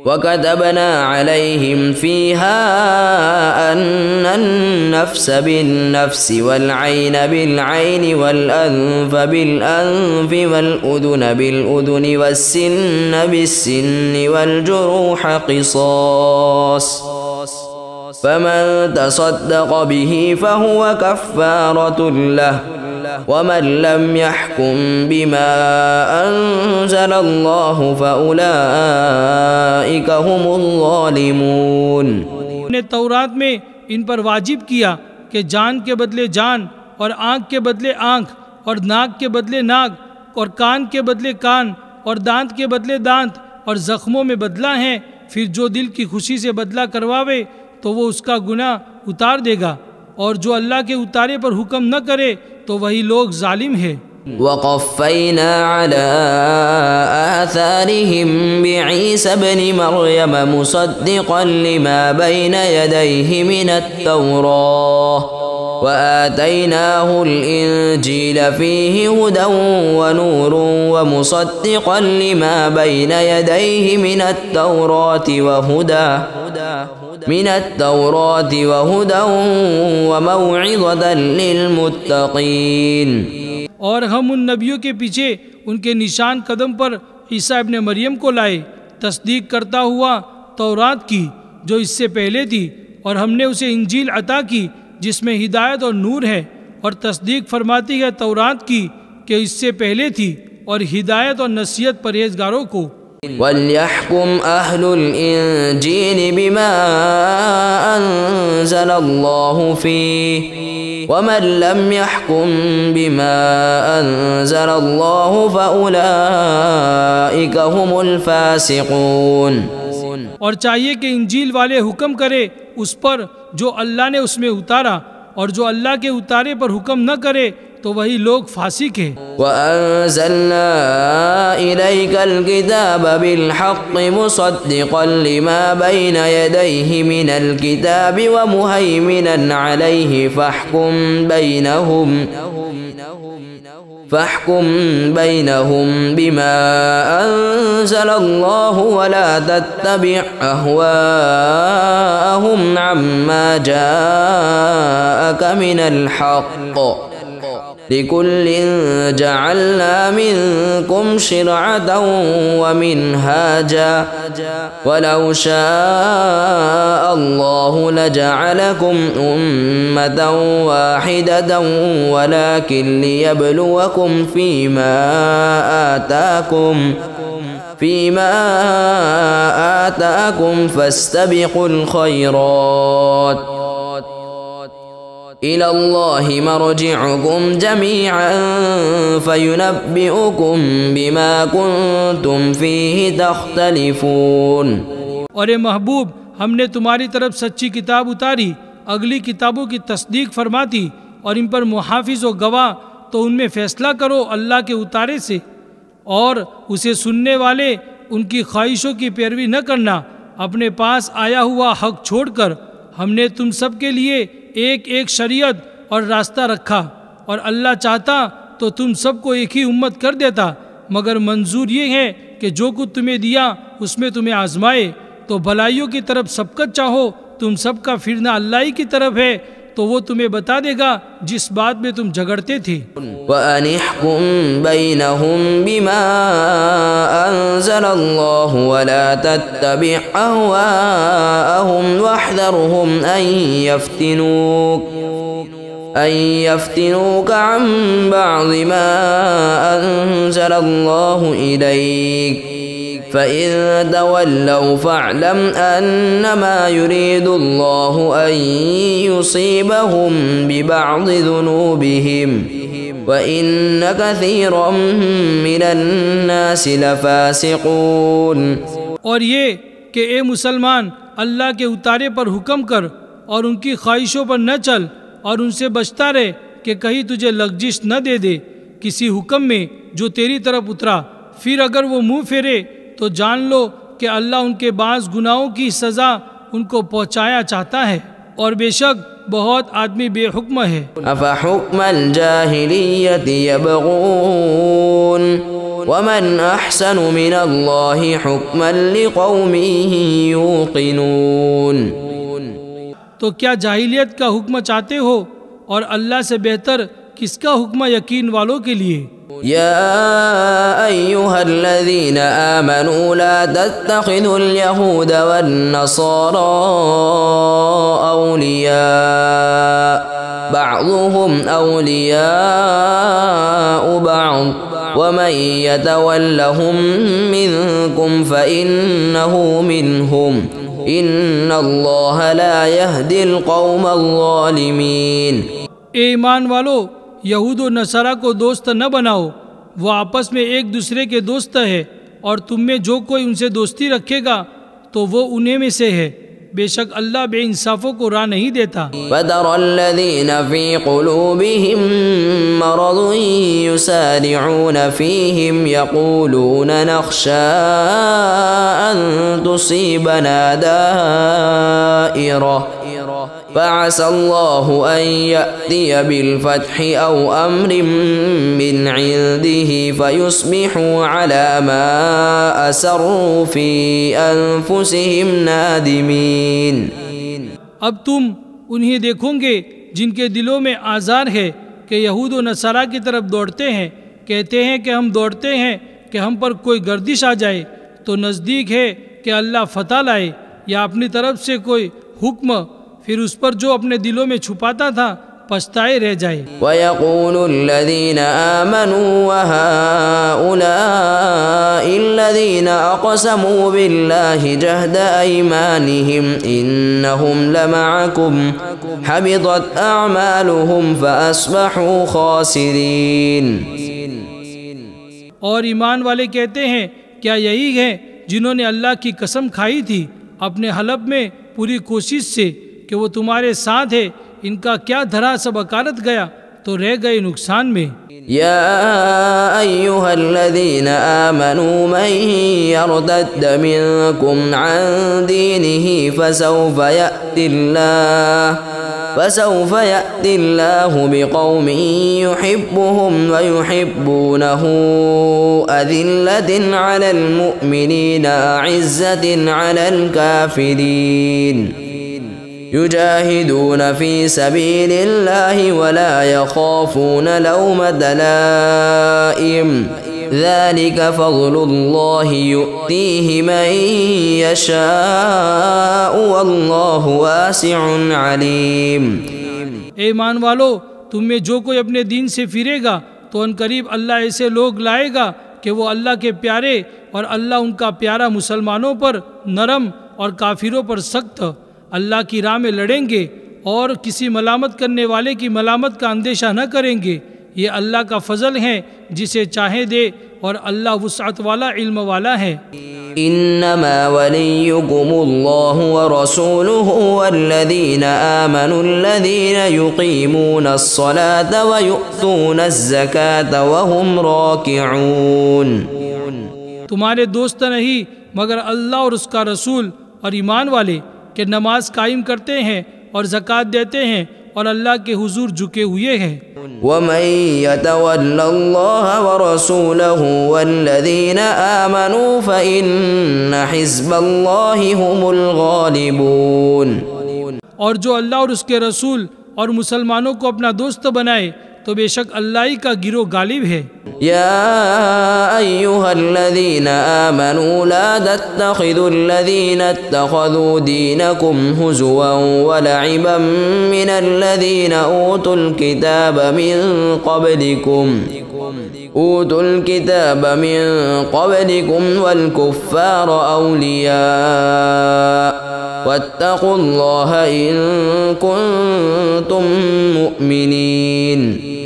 वकतबना अलैहिम फ़ीहा अन्नन नफ्स बिन नफ्स वल ऐन बिल ऐन वल अन्फ बिल अन्फ वल उदुन बिल उदुन वस्सिन्न बिस्सिन्न वल जुरूह क़िसास फमन तसद्दक़ बिही फ़हुव कफ़्फ़ारतुन लह वमन लम यहकुम बिमा अंज़लल्लाहु फ़उलाइका हुमुल ज़ालिमून। ने तौरात में इन पर वाजिब किया कि जान के बदले जान और आँख के बदले आँख और नाक के बदले नाक और कान के बदले कान और दांत के बदले दांत और ज़ख्मों में बदला है। फिर जो दिल की खुशी से बदला करवावे तो वो उसका गुनाह उतार देगा, और जो अल्लाह के उतारे पर हुक्म न करे तो वही लोग जालिम है। वक़फ़ैना अला आथारिहिम बिईसा इब्न मरयम मुसद्दिक़न लिमा बैन यदैहि मिनत तौराह व आतैनाहुल इंजील फ़ीहि हुदन व नूरुन व मुसद्दिक़न लिमा बैन यदैहि मिनत तौराति व हुदा मिनत तौराति व हुदन व मौइज़तन लिलमुत्तक़ीन। और हम उन नबियों के पीछे उनके निशान कदम पर ईसा इब्न मरियम को लाए, तस्दीक करता हुआ तौरात की जो इससे पहले थी, और हमने उसे इंजील अता की जिसमें हिदायत और नूर है, और तस्दीक फरमाती है तौरात की कि इससे पहले थी, और हिदायत और नसीहत परहेजगारों को। वल्यहकुम अहलुल इंजील बिमा अंज़लल्लाहु फ़ीहि वमन लम यहकुम बिमा अंज़लल्लाहु फ़उलाइका हुमुल फ़ासिक़ून। और चाहिए कि इंजील वाले हुक्म करे उस पर जो अल्लाह ने उसमें उतारा, और जो अल्लाह के उतारे पर हुक्म न करे तो वही लोग फासिक है। वअंज़लना इलैकल किताब बिल हक़्क़ि मुसद्दिक़न लिमा बैन यदैहि मिनल किताबि व मुहैमिनन अलैहि फ़हकुम बैनहुम फ़हकुम बैनहुम बिमा अंज़लल्लाहु वला तत्तबि' अहवाअहुम अम्मा जाअक मिनल हक़्क़ लिकुल्लिन जअलना मिनकुम शिरअतन व मिनहाजा वलौ शाअल्लाहु लजअलकुम उम्मतन वाहिदतन वलाकिन लियब्लुवकुम फीमा आताकुम फीमा आताकुम फस्तबिकुल खैरात इलल्लाहि मरजिउकुम जमीअन फयुनब्बिउकुम बिमा कुंतुम फीहि तख्तलिफून। और ए महबूब, हमने तुम्हारी तरफ सच्ची किताब उतारी, अगली किताबों की तस्दीक फरमाती और इन पर मुहाफिज व गवाह, तो उनमें फैसला करो अल्लाह के उतारे से, और उसे सुनने वाले उनकी ख्वाहिशों की पैरवी न करना। अपने पास आया हुआ हक छोड़कर हमने तुम सब के लिए एक एक शरीयत और रास्ता रखा, और अल्लाह चाहता तो तुम सबको एक ही उम्मत कर देता, मगर मंजूर ये है कि जो कुछ तुम्हें दिया उसमें तुम्हें आजमाए। तो भलाइयों की तरफ सबकत चाहो, तुम सबका फिरना अल्लाह ही की तरफ है, तो वो तुम्हें बता देगा जिस बात में तुम झगड़ते थे। वअनिहकुम बैनहुम बिमा अंज़लल्लाहु वला तत्तबि' अहवाअहुम वहज़रहुम अन यफ्तिनूक अन यफ्तिनूक अन बअज़ि मा अंज़लल्लाहु इलैक फ़इन तवल्लव फ़अलम अन्नमा युरीदुल्लाहु अन युसीबहुम बिबअज़ि ज़ुनूबिहिम व इन्न कसीरम मिनन्नासि लफ़ासिक़ून। और ये कि ए मुसलमान, अल्लाह के उतारे पर हुक्म कर और उनकी ख्वाहिशों पर न चल, और उनसे बचता रहे कि कहीं तुझे लग्जिश न दे दे किसी हुक्म में जो तेरी तरफ उतरा। फिर अगर वो मुँह फेरे तो जान लो कि अल्लाह उनके बाज़ गुनाहों की सज़ा उनको पहुँचाया चाहता है, और बेशक बहुत आदमी बेहुक्म है। अफ़हुक्मल जाहिलिय्यति यबग़ून वमन अहसनु मिनल्लाहि हुक्मन लिक़ौमिन यूक़िनून। तो क्या जाहिलियत का हुक्म चाहते हो और अल्लाह से बेहतर किसका हुक्म यकीन वालों के लिए? या अय्युहल्लज़ीना आमनू ला तत्तखिज़ुल यहूदा वन्नसारा औलिया बअज़ुहुम औलियाउ बअज़ वमन यतवल्लहुम मिनकुम फइन्नहु मिनहुम इन्नल्लाह ला यहदिल कौमल ज़ालिमीन। ए ईमान वालो, यहूद और नसारा को दोस्त न बनाओ, वो आपस में एक दूसरे के दोस्त है, और तुम में जो कोई उनसे दोस्ती रखेगा तो वो उन्हीं में से है। बेशक अल्लाह बेइंसाफों को राह नहीं देता। वतरल्लज़ीना फ़ी क़ुलूबिहिम मरज़ुन युसारिऊन फ़ीहिम यक़ूलूना नख़शा अन तुसीबना दाइरा फ़असल्लाहु अन यअतिय बिलफ़त्हि औ अम्रिन मिन इंदिही फ़युस्बिहू अला मा असर्रू फ़ी अनफुसिहिम नादिमीन। अब तुम उन्हें देखोगे जिनके दिलों में आज़ार है कि यहूद व नसारा की तरफ दौड़ते हैं, कहते हैं कि हम दौड़ते हैं कि हम पर कोई गर्दिश आ जाए, तो नज़दीक है कि अल्लाह फतह लाए या अपनी तरफ से कोई हुक्म, फिर उस पर जो अपने दिलों में छुपाता था पछताए रह जाए। वयक़ूलुल्लज़ीना आमनू वहाउलाइल्लज़ीना अक़समू बिल्लाहि जहद अयमानिहिम इन्नहुम लमअकुम हबितत अअमालुहुम फ़अस्बहू ख़ासिरीन। और ईमान वाले कहते हैं, क्या यही है जिन्होंने अल्लाह की कसम खाई थी अपने हलफ में पूरी कोशिश से कि वो तुम्हारे साथ है, इनका क्या धरा सब अकारत गया तो रह गए नुकसान में। या अय्युहल्लज़ीना आमनू मन यर्तद्द मिनकुम अन दीनिही फसौफ यअतिल्लाह फसौफ यअतिल्लाहु बिक़ौमिन युहिब्बुहुम व युहिब्बूनहु अज़िल्लतिन अलल मुअ्मिनीना अ'iज़्ज़तिन अलल काफ़िरीन युजाहिदून फ़ी सबीलिल्लाहि वला यख़ाफ़ून लौमत लाइम ज़ालिक फ़ज़्लुल्लाहि युअतीहि मन यशाअु वल्लाहु वासिउन अलीम। ए ईमान वालो, तुम में जो कोई अपने दीन से फिरेगा तो अनकरीब अल्लाह ऐसे लोग लाएगा कि वो अल्लाह के प्यारे और अल्लाह उनका प्यारा मुसलमानों पर नरम और काफिरों पर सख्त अल्लाह की राह में लड़ेंगे और किसी मलामत करने वाले की मलामत का अंदेशा न करेंगे। ये अल्लाह का फजल है, जिसे चाहे दे, और अल्लाह वुसअत वाला इल्म वाला है। इन्नमा वलियुकुमुल्लाहु व रसूलुहु वल्लज़ीना आमनुल्लज़ीना युक़ीमूनस्सलाता व युअतूनज़्ज़काता व हुम राकिऊन। तुम्हारे दोस्त नहीं मगर अल्लाह और उसका रसूल और ईमान वाले कि नमाज कायम करते हैं और ज़कात देते हैं और अल्लाह के हुजूर झुके हुए हैं। वमन यतवल्लल्लाह व रसूलहु वल्लज़ीना आमनू फ़इन्न हिज़्बल्लाहि हुमुल गालिबून। और जो अल्लाह और उसके रसूल और मुसलमानों को अपना दोस्त बनाए तो बेशक अल्लाह ही का गिरोह गालिब है। या अय्युहल्लज़ीना आमनू ला तत्तखिज़ुल्लज़ीना इत्तखज़ू दीनकुम हुज़ुवन व लइबन मिनल्लज़ीना ऊतुल किताब मिन क़ब्लिकुम ऊतुल किताब मिन क़ब्लिकुम वल कुफ़्फ़ार औलिया वत्तक़ुल्लाह इन कुन्तुम मुअ्मिनीन।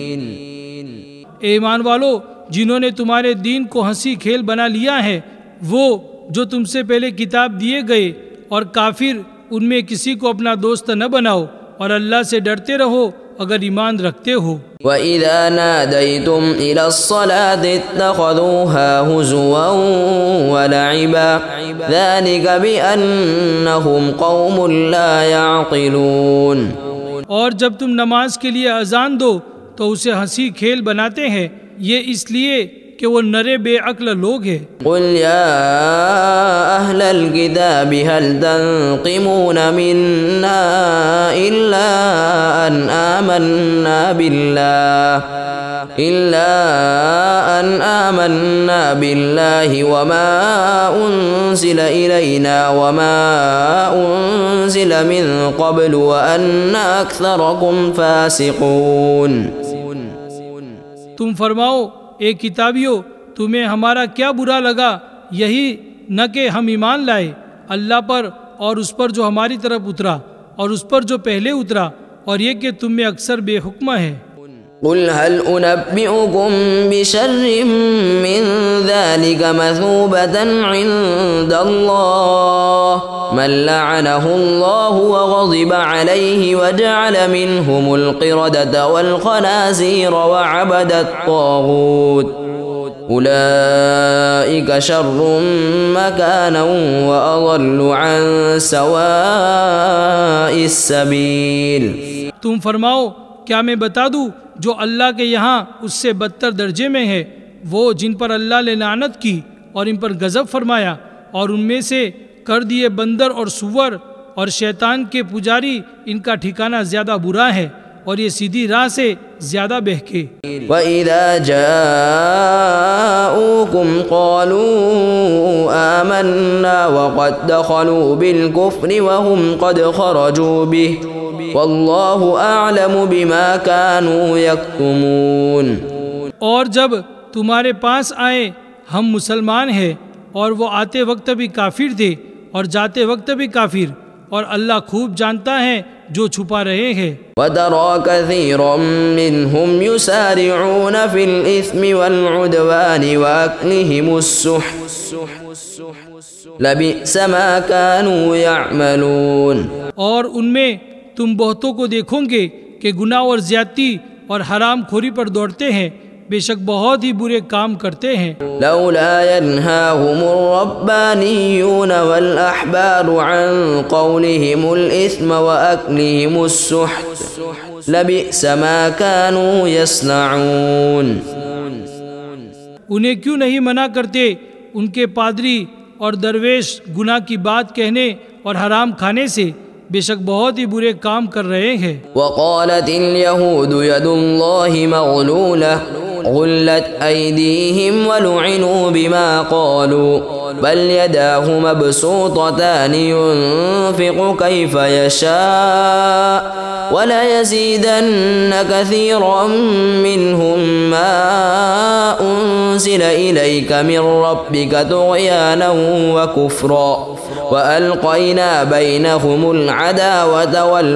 ईमान वालो, जिन्होंने तुम्हारे दीन को हंसी खेल बना लिया है, वो जो तुमसे पहले किताब दिए गए, और काफिर उनमें किसी को अपना दोस्त न बनाओ, और अल्लाह से डरते रहो अगर ईमान रखते हो। वइज़ा नादैतुम इलस्सलाति इत्तखज़ूहा हुज़ुवन व लइबा ज़ालिका बिअन्नहुम क़ौमुन ला यअक़िलून। और जब तुम नमाज के लिए अजान दो तो उसे हंसी खेल बनाते हैं, ये इसलिए कि वो नरे बेअक्ल लोग हैं। कुल या अहलल किताबि हल तंक़िमून मिन्ना इल्ला अन आमन्ना बिल्लाह इल्ला अन आमन्ना बिल्लाहि वमा उन्ज़िला इलैना वमा उन्ज़िला मिन क़ब्लु व अन्ना अक्सरकुम फ़ासिक़ून। तुम फरमाओ, ए किताबियों, तुम्हें हमारा क्या बुरा लगा, यही न कि हम ईमान लाए अल्लाह पर और उस पर जो हमारी तरफ उतरा और उस पर जो पहले उतरा, और ये कि तुम में अक्सर बेहुक्म है। कुल हल उनब्बिउकुम बिशर्रिम मिन ज़ालिका मसूबतन इंदल्लाह मन लअनहुल्लाहु व ग़ज़िब अलैहि व जअल मिनहुमुल क़िरदता वल ख़नाज़ीर व अबदत ताग़ूत उलाइका शर्रुम मकानन व अज़ल्लु अन सवाइस सबील। तुम फरमाओ, क्या मैं बता दूं जो अल्लाह के यहाँ उससे बदतर दर्जे में है, वो जिन पर अल्लाह ने लानत की और इन पर गज़ब फरमाया और उनमें से कर दिए बंदर और सुअर और शैतान के पुजारी, इनका ठिकाना ज़्यादा बुरा है और ये सीधी राह से ज़्यादा बहके। वइज़ा जाऊकुम क़ालू आमन्ना वक़द दख़लू बिल कुफ़्रि वहुम क़द ख़रजू बिहि वल्लाहु अअलमु बिमा कानू यक्तुमून। और जब तुम्हारे पास आए हम मुसलमान हैं, और वो आते वक्त भी काफिर थे और जाते वक्त भी काफिर, और अल्लाह खूब जानता है जो छुपा रहे हैं। वतरा कसीरम मिनहुम युसारिऊन फिल इस्मि वल उद्वानि व अक्लिहिमुस्सुह्त लबिअस मा कानू यअमलून। और उनमें तुम बहुतों को देखोगे कि गुनाह और ज्यादती और हराम खोरी पर दौड़ते हैं, बेशक बहुत ही बुरे काम करते हैं। लौला यन्हाहुमुर रब्बानियून वल अहबारु अन क़ौलिहिमुल इस्म व अक्लिहिमुस्सुह्त लबिअस मा कानू यस्नऊन। उन्हें क्यों नहीं मना करते उनके पादरी और दरवेश गुनाह की बात कहने और हराम खाने से, बेशक बहुत ही बुरे काम कर रहे हैं। वक़ालतिल यहूदु यदुल्लाहि मग़लूलह गुल्लत ऐदीहिम वलुइनु बिमा क़ालू बल यदाहु मबसूततान युनफ़िक़ु कैफ़ यशा वलयज़ीदन्न कसीरम मिनहुम मा उन्ज़िला इलैका मिन रब्बिका तुग़यानन व कुफ़्रा व अलक़ैना बैनहुमुल अदावत वल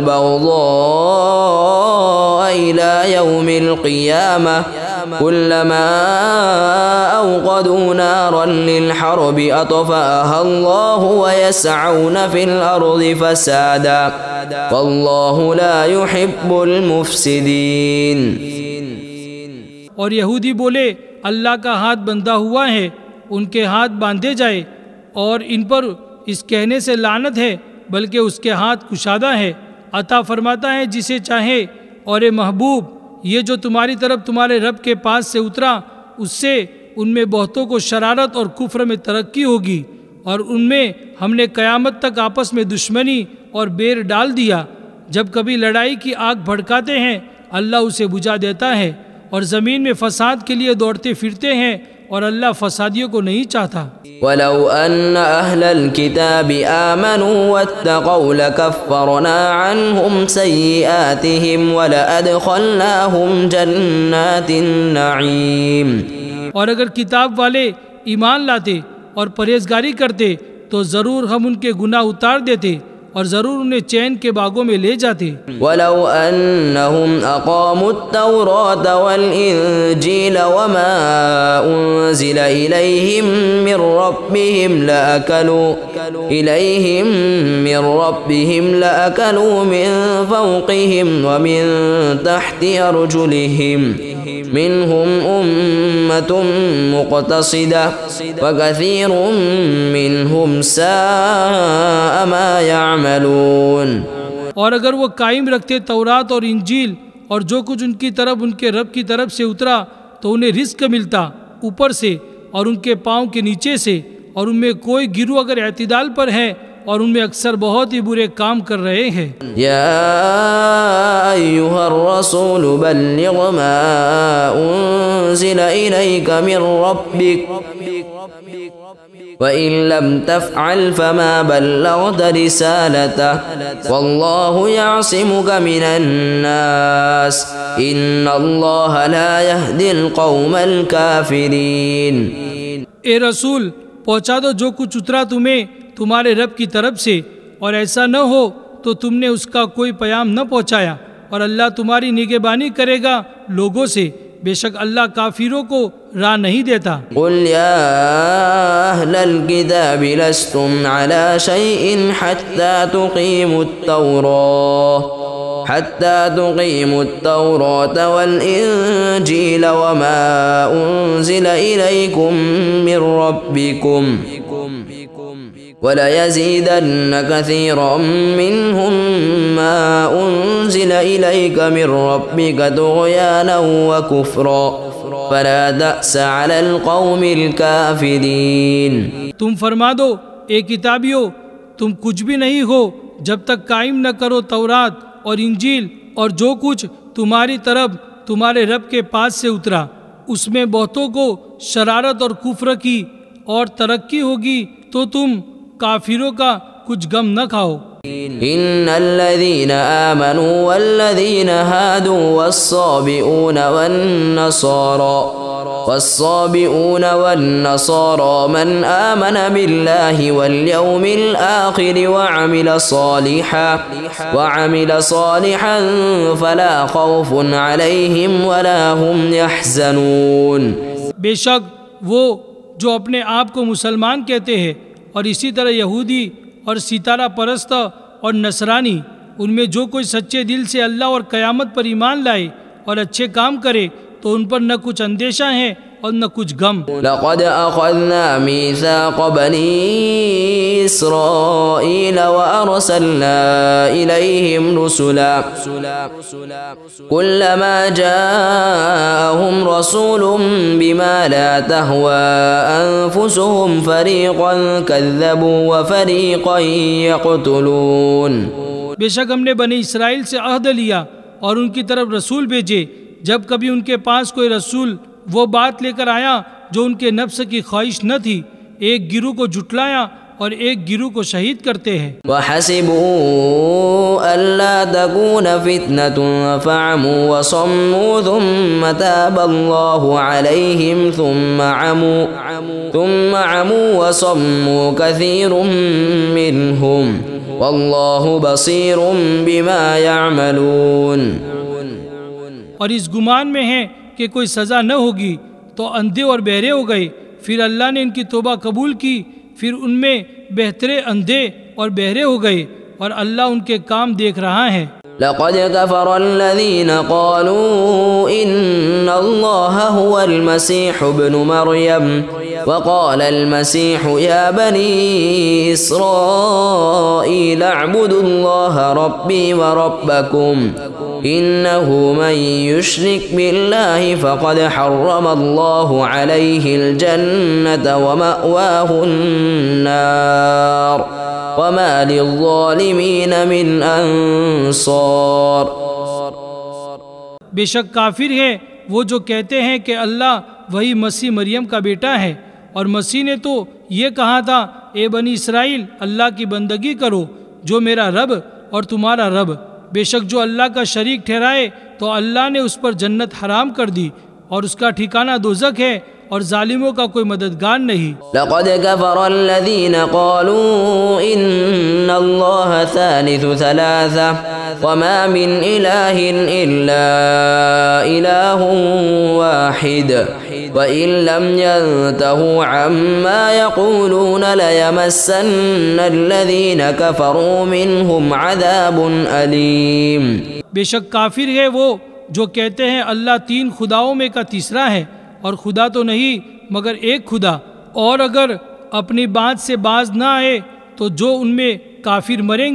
बग़ज़ाअ इला यौमिल क़ियामह कुल्लमा अवक़दू नारन लिल हर्बि अतफ़अहा अल्लाहु व यसअऊन फिल अर्दि फ़सादा वल्लाहु ला युहिब्बुल मुफ़्सिदीन। और यहूदी बोले, अल्लाह का हाथ बंधा हुआ है, उनके हाथ बांधे जाए, और इन पर इस कहने से लानत है, बल्कि उसके हाथ कुशादा है, अता फरमाता है जिसे चाहे। और ए महबूब, ये जो तुम्हारी तरफ तुम्हारे रब के पास से उतरा, उससे उनमें बहुतों को शरारत और कुफ्र में तरक्की होगी, और उनमें हमने क़यामत तक आपस में दुश्मनी और बेर डाल दिया। जब कभी लड़ाई की आग भड़काते हैं, अल्लाह उसे बुझा देता है, और ज़मीन में फसाद के लिए दौड़ते फिरते हैं, और अल्लाह फसादियों को नहीं चाहता। वलौ अन्न अहलल किताबि आमनू वत्तक़ौ लकफ़्फ़रना अन्हुम सय्यिआतिहिम वलअदख़लनाहुम जन्नातिन नईम। और अगर किताब वाले ईमान लाते और परहेजगारी करते, तो ज़रूर हम उनके गुनाह उतार देते और ज़रूर उन्हें चैन के बागों में ले जाते। वलौ अन्नहुम अक़ामुत्तौरात वल इंजील वमा उन्ज़िला इलैहिम मिर रब्बिहिम लअकलू इलैहिम मिर रब्बिहिम लअकलू मिन फ़ौक़िहिम व मिन तहति अर्जुलिहिम मिनहुम उम्मतुम मुक़तसिदा व कसीरुम मिनहुम साअ मा यअमलून। और अगर वो कायम रखते तौरात और इंजील और जो कुछ उनकी तरफ उनके रब की तरफ से उतरा, तो उन्हें रिस्क मिलता, ऊपर से और उनके पाँव के नीचे से, और उनमें कोई गिरोह अगर एतदाल पर है और उनमें अक्सर बहुत ही बुरे काम कर रहे हैं। या अय्युहर रसूल बल्लिग मा उन्ज़िला इलैका मिर रब्बिक व इन लम तफ़अल फमा बल्लग़त रिसालतह वल्लाहु यअसिमुका मिनन नास इन्नल्लाहा ला यहदिल क़ौमल काफ़िरीन। ए रसूल, पहुँचा दो जो कुछ उतरा तुम्हें तुम्हारे रब की तरफ से, और ऐसा न हो तो तुमने उसका कोई पैगाम न पहुँचाया, और अल्लाह तुम्हारी निगहबानी करेगा लोगों से, बेशक अल्लाह काफिरों को राह नहीं देता। कुल या अहलल किताबि लस्तुम अला शैइन हत्ता तुकीमुत तौरात हत्ता तुकीमुत तौरात वल इंजील वमा उन्ज़िला इलैकुम मिर रब्बिकुम वलयज़ीदन्न कसीरम मिनहुम मा उन्ज़िला इलैका मिर रब्बिका तुग़याना व कुफ्रा फला तअस अलल क़ौमिल काफ़िरीन। तुम फरमा दो, ए किताबियों, तुम कुछ भी नहीं हो जब तक कायम न करो तौरात और इंजील और जो कुछ तुम्हारी तरफ तुम्हारे रब के पास से उतरा, उसमें बहुतों को शरारत और कुफ्र की और तरक्की होगी, तो तुम काफिरों का कुछ गम न खाओ। इन्नल्लज़ीना आमनू वल्लज़ीना हादू वस्साबिऊन वन्नसारा वस्साबिऊन वन्नसारा मन आमन बिल्लाहि वल्यौमिल आखिर वअमिल सालिहन वअमिल सालिहन फला खौफुन अलैहिम वला हुम यहज़नून। बेशक वो जो अपने आप को मुसलमान कहते हैं और इसी तरह यहूदी और सितारा परस्त और नसरानी, उनमें जो कोई सच्चे दिल से अल्लाह और क़यामत पर ईमान लाए और अच्छे काम करे, तो उन पर न कुछ अंदेशा है और न कुछ गम। लक़द अख़ज़ना मीसाक़ बनी इस्राईल व अरसलना इलैहिम रुसुला कुल्लमा जाअहुम रसूलुम बिमा ला तहवा अनफुसुहुम फ़रीक़न कज़्ज़बू व फ़रीक़न यक़्तुलून। बेशक हमने बनी इसराइल से अहद लिया और उनकी तरफ रसूल भेजे, जब कभी उनके पास कोई रसूल वो बात लेकर आया जो उनके नफ्स की ख्वाहिश न थी, एक गिरोह को जुटलाया और एक गिरोह को शहीद करते हैं। वहसिबू अल्ला तकून फितनतुन फअमू वसम्मू थुम्मा ताबल्लाहु अलैहिम थुम्मा अमू थुम्मा अमू वसम्मू कसीरुम मिनहुम वल्लाहु बसीरुम बिमा यअमलून। और इस गुमान में है कि कोई सज़ा न होगी, तो अंधे और बहरे हो गए। फिर अल्लाह ने इनकी तौबा कबूल की, फिर उनमें बेहतरे अंधे और बहरे हो गए, और अल्लाह उनके काम देख रहा है। लक़द कफ़रल्लज़ीन क़ालू इन्नल्लाह हुवल मसीहु इब्नु मरयम वक़ालल मसीहु या बनी इस्राईल अअ्बुदुल्लाह रब्बी व रब्बकुम इन्नहु मन युश्रिक बिल्लाहि फ़क़द हर्रमल्लाहु अलैहिल जन्नत व मअवाहुन नार वमा लिज़्ज़ालिमीन मिन अंसार। बेशक काफिर है वो जो कहते हैं कि अल्लाह वही मसीह मरियम का बेटा है, और मसीह ने तो ये कहा था, ए बनी इसराइल, अल्लाह की बंदगी करो जो मेरा रब और तुम्हारा रब। बेशक जो अल्लाह का शरीक ठहराए तो अल्लाह ने उस पर जन्नत हराम कर दी, और उसका ठिकाना दोज़ख है, और जालिमों का कोई मददगार नहीं। लक़द कफ़रल्लज़ीन क़ालू इन्नल्लाह सालिसु सलासा वमा मिन इलाहिन इल्ला इलाहुन वाहिद व इन लम यंतहू अम्मा यक़ूलून लयमस्सन्नल्लज़ीन कफ़रू मिनहुम अज़ाबुन अलीम। बेशक काफिर है वो जो कहते हैं अल्लाह तीन खुदाओं में का तीसरा है, और खुदा तो नहीं मगर एक खुदा, और अगर अपनी बात से बाज ना आए तो जो उनमें काफिर मरेंगे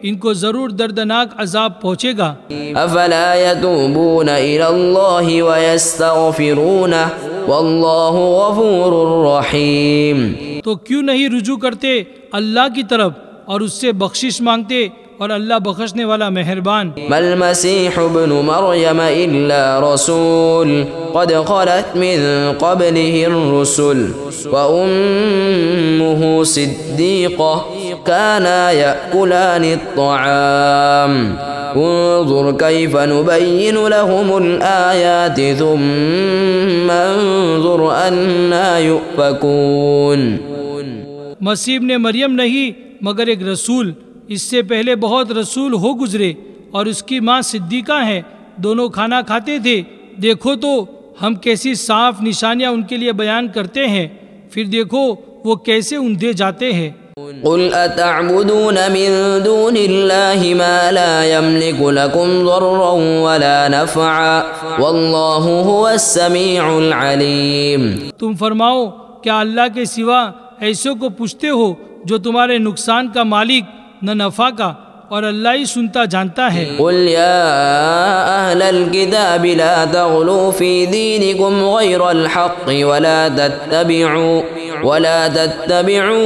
इनको जरूर दर्दनाक अजाब पहुँचेगा। अफला यतूबून इलल्लाहि व यस्तगफिरूनहु वल्लाहु गफूरुर रहीम। तो क्यों नहीं रुजू करते अल्लाह की तरफ और उससे बख्शिश मांगते, और अल्लाह बख्शने वाला मेहरबान। मल मसीह इब्नु मरियम इल्ला रसूल क़द ख़लत मिन क़ब्लिहिर रुसुल व उम्मुहु सिद्दीक़ह काना यअकुलानित तआम उन्ज़ुर कैफ़ नुबय्यिनु लहुमुल आयाति थुम्मा उन्ज़ुर अन्ना युफ़कून। मसीह ने मरियम नहीं मगर एक रसूल, इससे पहले बहुत रसूल हो गुजरे और उसकी माँ सिद्दीक़ा है, दोनों खाना खाते थे। देखो तो हम कैसी साफ निशानियाँ उनके लिए बयान करते हैं, फिर देखो वो कैसे ऊंधे जाते हैं। क़ुल अतअबुदून मिन दूनिल्लाहि मा ला यमलिकु लकुम ज़र्रन वला नफ़अ वल्लाहु हुवस समीउल अलीम। तुम फरमाओ, क्या अल्लाह के सिवा ऐसों को पूछते हो जो तुम्हारे नुकसान का मालिक न नफा का, और अल्लाह ही सुनता जानता है। क़ुल या अहलल किताबि ला तग़लू फ़ी दीनिकुम ग़ैरल हक़्क़ि वला तत्तबिउ वला तत्तबिउ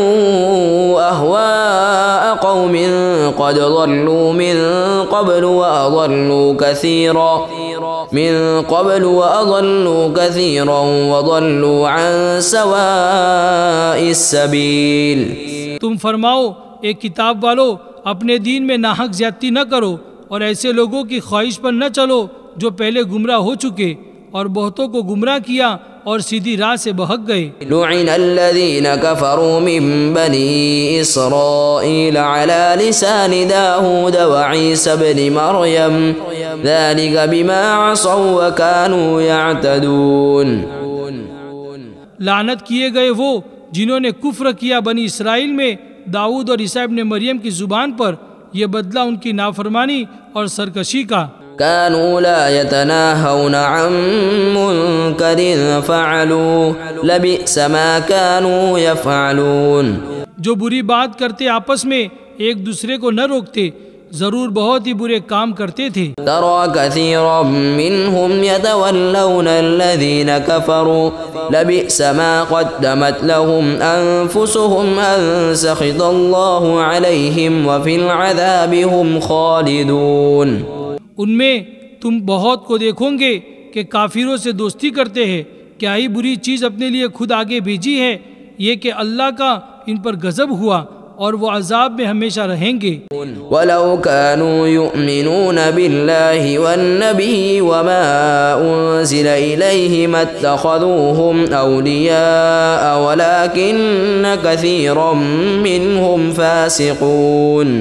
अहवाअ क़ौमिन क़द ज़ल्लू मिन क़ब्लु व अज़ल्लू कसीरा मिन क़ब्लु व अज़ल्लू कसीरा व ज़ल्लू अन सवाइस सबील। तुम फरमाओ, एक किताब वालों, अपने दीन में नाहक ज्यादती न करो और ऐसे लोगों की ख्वाहिश पर न चलो जो पहले गुमराह हो चुके और बहुतों को गुमराह किया और सीधी राह से बहक गए। लुइनल्लज़ीन कफ़रू मिन बनी इस्राईल अला लिसानि दाऊद व ईसा इब्न मरियम ज़ालिका बिमा असौ व कानू यअतदून। लानत किए गए वो जिन्होंने कुफ्र किया बनी इसराइल में दाऊद और ईसा इब्न मरियम की जुबान पर, यह बदला उनकी नाफरमानी और सरकशी का। कानू ला यतनाहौना अन मुनकरिन फ़अलूहु लबिअस मा कानू यफ़अलून। जो बुरी बात करते आपस में एक दूसरे को न रोकते, जरूर बहुत ही बुरे काम करते थे। तरा कसीरम मिनहुम यतवल्लौना अल्लज़ीना कफ़रू लबिअस मा क़द्दमत लहुम अनफुसुहुम अन सख़ितल्लाहु अलैहिम व फ़िल अज़ाबि हुम ख़ालिदून। उनमें तुम बहुत को देखोगे कि काफिरों से दोस्ती करते हैं। क्या ही बुरी चीज़ अपने लिए खुद आगे भेजी है, ये कि अल्लाह का इन पर गज़ब हुआ और वो अजाब में हमेशा रहेंगे। वलौ कानू युमिनून बिल्लाहि वन्नबी वमा उन्ज़िला इलैहि मत्तख़ज़ूहुम औलिया वलाकिन्न कसीरम मिनहुम फ़ासिक़ून।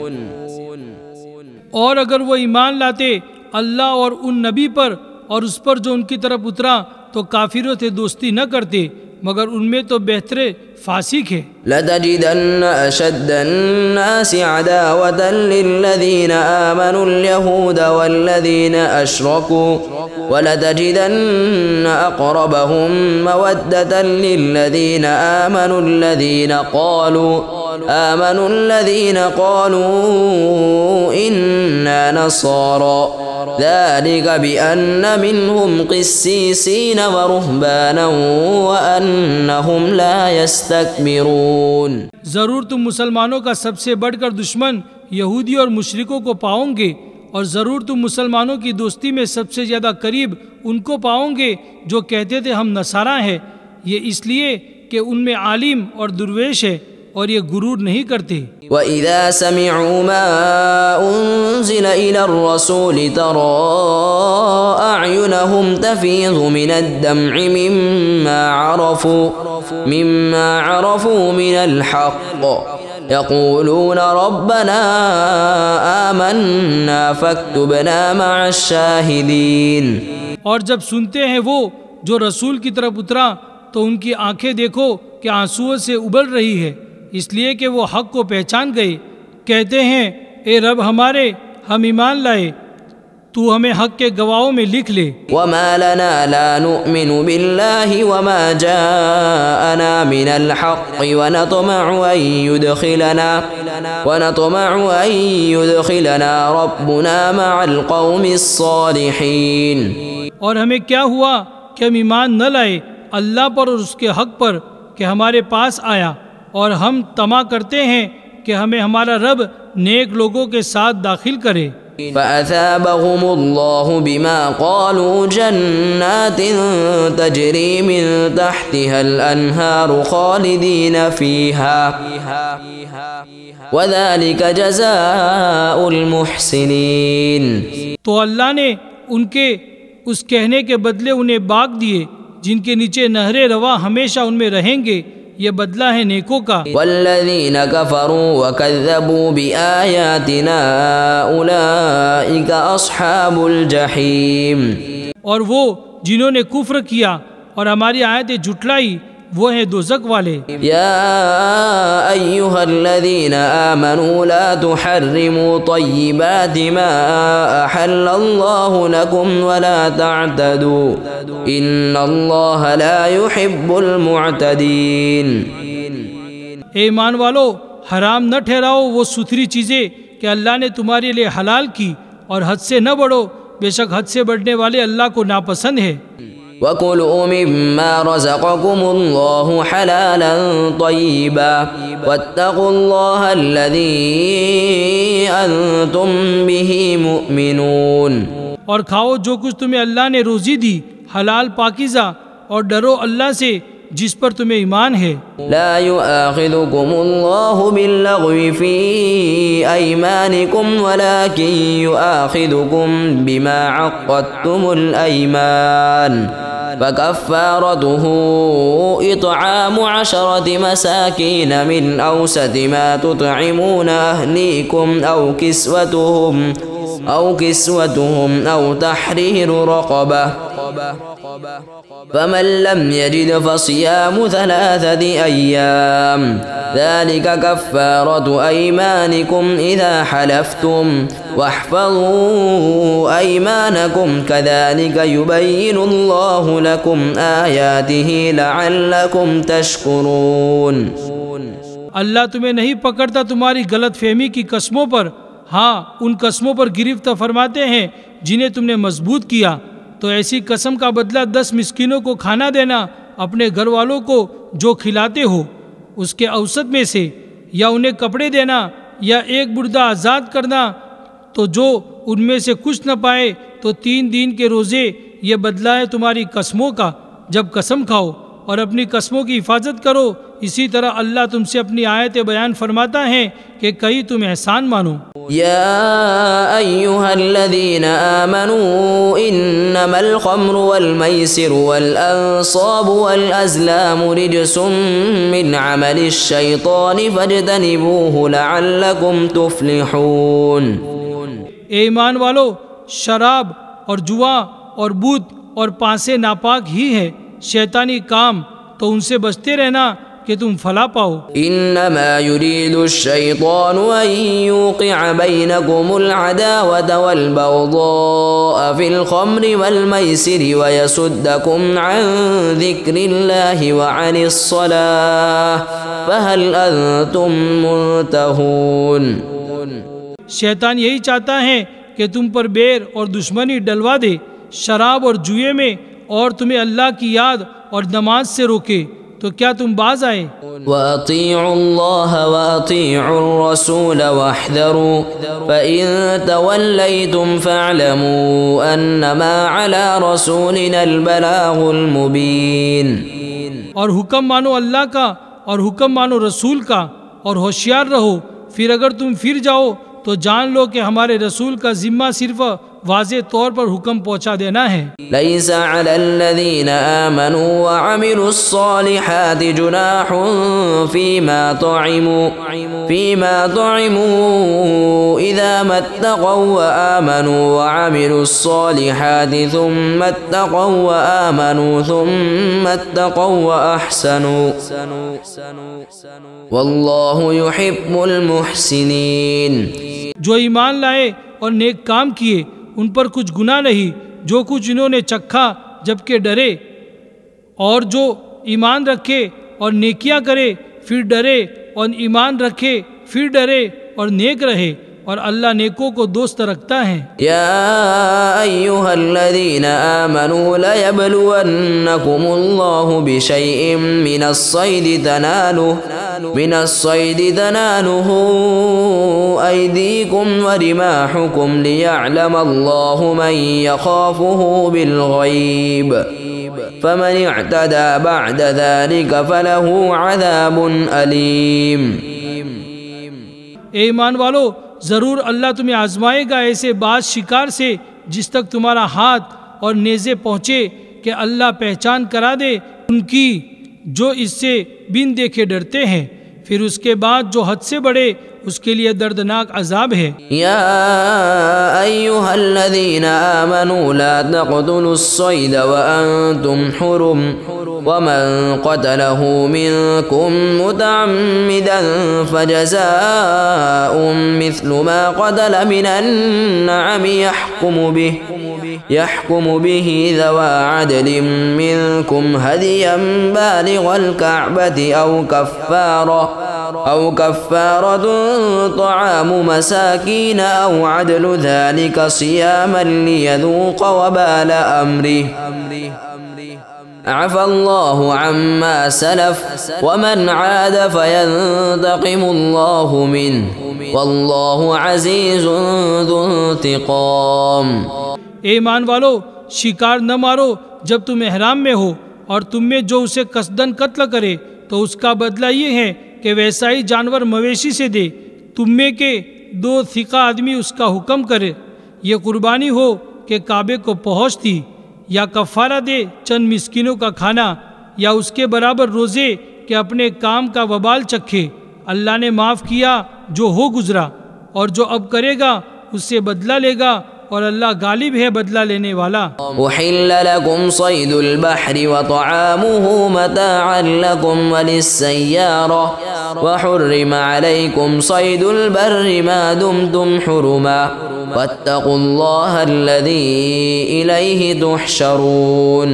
और अगर वो ईमान लाते अल्लाह और उन नबी पर और उस पर जो उनकी तरफ उतरा, तो काफिरों से दोस्ती न करते, मगर उनमें तो बेहतरे फासिक है। लतजिदन्न अशद्दन्नासि अदावतन लिल्लज़ीना आमनुल यहूद वल्लज़ीना अशरकू वलतजिदन्न अक़रबहुम मवद्दतन लिल्लज़ीना आमनुल्लज़ीना क़ालू आमनुल्लज़ीना क़ालू इन्ना नसारा ज़ालिका बिअन्न मिनहुम क़िस्सीसीन व रुहबाना व अन्नहुम ला यस्तकबिरून। जरूर तुम मुसलमानों का सबसे बढ़कर दुश्मन यहूदी और मुशरिकों को पाओगे, और जरूर तुम मुसलमानों की दोस्ती में सबसे ज्यादा करीब उनको पाओगे जो कहते थे हम नसारा हैं। ये इसलिए कि उनमें आलिम और दुर्वेश है और ये गुरूर नहीं करते। वइज़ा समिअू मा उन्ज़िला इलर रसूल तरा अअयुनहुम तफ़ीज़ु मिनद-दम'i मिम्मा अरफू मिम्मा अरफू मिनल हक़्क़ यक़ूलून रब्बना आमन्ना फ़क्तुबना मअश-शाहिदीन। और जब सुनते हैं वो जो रसूल की तरफ उतरा, तो उनकी आंखें देखो कि आंसुओं से उबल रही है, इसलिए कि वो हक को पहचान गए। कहते हैं, ए रब हमारे, हम ईमान लाए, तू हमें हक के गवाहों में लिख ले। वमा लना ला नुअमिनु बिल्लाहि वमा जाअना मिनल हक़्क़ि व नतमअु अन युदखिलना व नतमअु अन युदखिलना रब्बुना मअल क़ौमिस सालिहीन। और हमें क्या हुआ कि हम ईमान न लाए अल्लाह पर और उसके हक पर कि हमारे पास आया, और हम तमा करते हैं कि हमें हमारा रब नेक लोगों के साथ दाखिल करे। फ़असाबहुमुल्लाहु बिमा क़ालू जन्नातिन तजरी मिन तहतिहल अन्हारु ख़ालिदीन फ़ीहा वज़ालिका जज़ाउल मुहसिनीन। तो अल्लाह ने उनके उस कहने के बदले उन्हें बाग दिए जिनके नीचे नहरें रवा हमेशा उनमें रहेंगे, ये बदला है नेकों का। वल्लज़ीन कफ़रू व कज़्ज़बू बिआयातिना उलाइका अस्हाबुल जहीम। और वो जिन्होंने कुफ्र किया और हमारी आयतें झुटलाई वो हैं दोज़ख वाले। या अय्युहल्लज़ीना आमनू ला तुहर्रिमू तय्यिबाति मा अहल्लल्लाहु लकुम वला तअतदू इन्नल्लाहा ला युहिब्बुल मुअतदीन। ए ईमान वालो, हराम न ठहराओ वो सुथरी चीज़ें कि अल्लाह ने तुम्हारे लिए हलाल की, और हद से न बढ़ो, बेशक हद से बढ़ने वाले अल्लाह को नापसंद है। वकुलू मिम्मा रज़क़कुमुल्लाहु हलालन तय्यिबा वत्तक़ुल्लाहा अल्लज़ी अंतुम बिही मुमिनून। और खाओ जो कुछ तुम्हें अल्लाह ने रोजी दी हलाल पाकीज़ा, और डरो अल्लाह से जिस पर तुम्हें ईमान है। ला युआखिदुकुमुल्लाहु बिल्लग़्वी फ़ी अयमानिकुम वलाकिन युआखिदुकुम बिमा अक़्क़दतुमुल अयमान फ़कफ़्फ़ारतुहु इत्आमु अशरति मसाकीन मिन औसति मा तुतइमून अहलीकुम औ किस्वतुहुम औ किस्वतुहुम औ तहरीरु रक़बह फमन लम यजिद फसियामु थलाथति अय्याम ज़ालिका कफ़्फ़ारतु अयमानिकुम इज़ा हलफ़्तुम वहफ़ज़ू अयमानकुम कज़ालिका युबय्यिनुल्लाहु लकुम आयातिही लअल्लकुम तशकुरून। अल्लाह तुम्हें नहीं पकड़ता तुम्हारी गलत फहमी की कस्मों पर, हाँ उन कस्मों पर गिरफ्त फरमाते हैं जिन्हें तुमने मजबूत किया। तो ऐसी कसम का बदला दस मिस्किनों को खाना देना अपने घर वालों को जो खिलाते हो उसके औसत में से, या उन्हें कपड़े देना या एक बुर्दा आज़ाद करना, तो जो उनमें से कुछ न पाए तो तीन दिन के रोज़े, ये बदला है तुम्हारी कस्मों का जब कसम खाओ, और अपनी कस्मों की हिफाजत करो। इसी तरह अल्लाह तुमसे अपनी आयतें बयान फरमाता है कि कहीं तुम एहसान मानो। या अय्युहल्लज़ीना आमनू इन्नमल ख़म्रु वल मैसिरु वल अंसाबु वल अज़लामु रिजसुम मिन अमलिश शैतानि फज्तनिबूहु लअल्लकुम तुफ़्लिहून। ए ईमान वालो, शराब और जुआ और बूत और पासे नापाक ही है शैतानी काम, तो उनसे बचते रहना कि तुम फला पाओ। इन्नमा युरीदु शैतानु अन युक़िअ बैनकुमुल अदावत वल बग़्ज़ाअ फिल ख़म्रि वल मैसिरि व यसुद्दकुम अन ज़िक्रिल्लाहि व अनिस सलाह फ़हल अंतुम मुंतहून। शैतान यही चाहता है कि तुम पर बैर और दुश्मनी डलवा दे शराब और जुए में, और तुम्हें अल्लाह की याद और नमाज से रोके, तो क्या तुम बाज आए। वअतीउल्लाह वअतीउर रसूल वहज़रू फ़इन तवल्लैतुम फ़अलमू अन्नमा अला रसूलिनल बलागुल मुबीन। और हुक्म मानो अल्लाह का और हुक्म मानो रसूल का, और होशियार रहो, फिर अगर तुम फिर जाओ तो जान लो कि हमारे रसूल का जिम्मा सिर्फ वाज़े तौर पर हुक्म पहुँचा देना है। लैसा अलल्लज़ीना आमनू व अमिलुस्सालिहाति जुनाहुन फ़ीमा तुइमू फ़ीमा तुइमू इज़ा मत्तक़ौ व आमनू व अमिलुस्सालिहाति थुम्मा इत्तक़ौ व आमनू थुम्मा इत्तक़ौ व अहसनू वल्लाहु युहिब्बुल मुहसिनीन। जो ईमान लाए और नेक काम किए उन पर कुछ गुनाह नहीं जो कुछ इन्होंने चखा जबकि डरे, और जो ईमान रखे और नेकियां करे फिर डरे, और ईमान रखे फिर डरे और नेक रहे, और अल्लाह नेकों को दोस्त रखता है। या अय्युहल्लज़ीना आमनू लयब्लुवन्नकुमुल्लाहु बिशैइन मिनस्सैदि तनालुहु मिनस्सैदि तनालुहु अयदीकुम व रिमाहुकुम लियअलमल्लाहु मन यखाफुहु बिलगैब फमन इअतदा बअद ज़ालिका फलहु अज़ाबुन अलीम। ए ईमान वालो, ज़रूर अल्लाह तुम्हें आजमाएगा ऐसे बाज शिकार से जिस तक तुम्हारा हाथ और नेज़े पहुँचे कि अल्लाह पहचान करा दे उनकी जो इससे बिन देखे डरते हैं, फिर उसके बाद जो हद से बढ़े उसके लिए दर्दनाक अजाब है। या अय्युहल्लज़ीना आमनू ला तक़तुलुस्सैद व अंतुम हुरुम वमन क़तलहु मिनकुम मुतअम्मिदन फजज़ाउन मिस्लु मा क़तल मिनन नअम यहकुमु बिहि यहकुमु बिहि ज़वा अदलिन मिनकुम हदियन बालिग़ल कअबति औ कफ़्फ़ारा औ कफ़्फ़ारतुन तआमु मसाकीन औ अदलु ज़ालिका सियामन लियज़ूक़ वबाल अम्रिहि अफ़ल्लाहु अम्मा सलफ़ वमन आद फ़यंतक़िमुल्लाहु मिन्हु वल्लाहु अज़ीज़ुन ज़ुन्तिक़ाम। ए ईमान वालो, शिकार न मारो जब तुम एहराम में हो, और तुम में जो उसे कसदन कत्ल करे तो उसका बदला ये है कि वैसा ही जानवर मवेशी से दे। तुम में के दो थिका आदमी उसका हुक्म करे, ये कुर्बानी हो कि काबे को पहुँचती, या कफ़ारा दे चंद मिस्किनों का खाना, या उसके बराबर रोज़े कि अपने काम का वबाल चखे। अल्लाह ने माफ़ किया जो हो गुजरा, और जो अब करेगा उससे बदला लेगा, और अल्लाह गालिब है बदला लेने वाला। उहिल्ल लकुम सैदुल बहरि व तआमुहु मताअन लकुम व लिस्सय्यारा व हुर्रिम अलैकुम सैदुल बर्रि मा दुमतुम हुरुमा वत्तकुल्लाह अल्लज़ी इलैहि तुहशरून।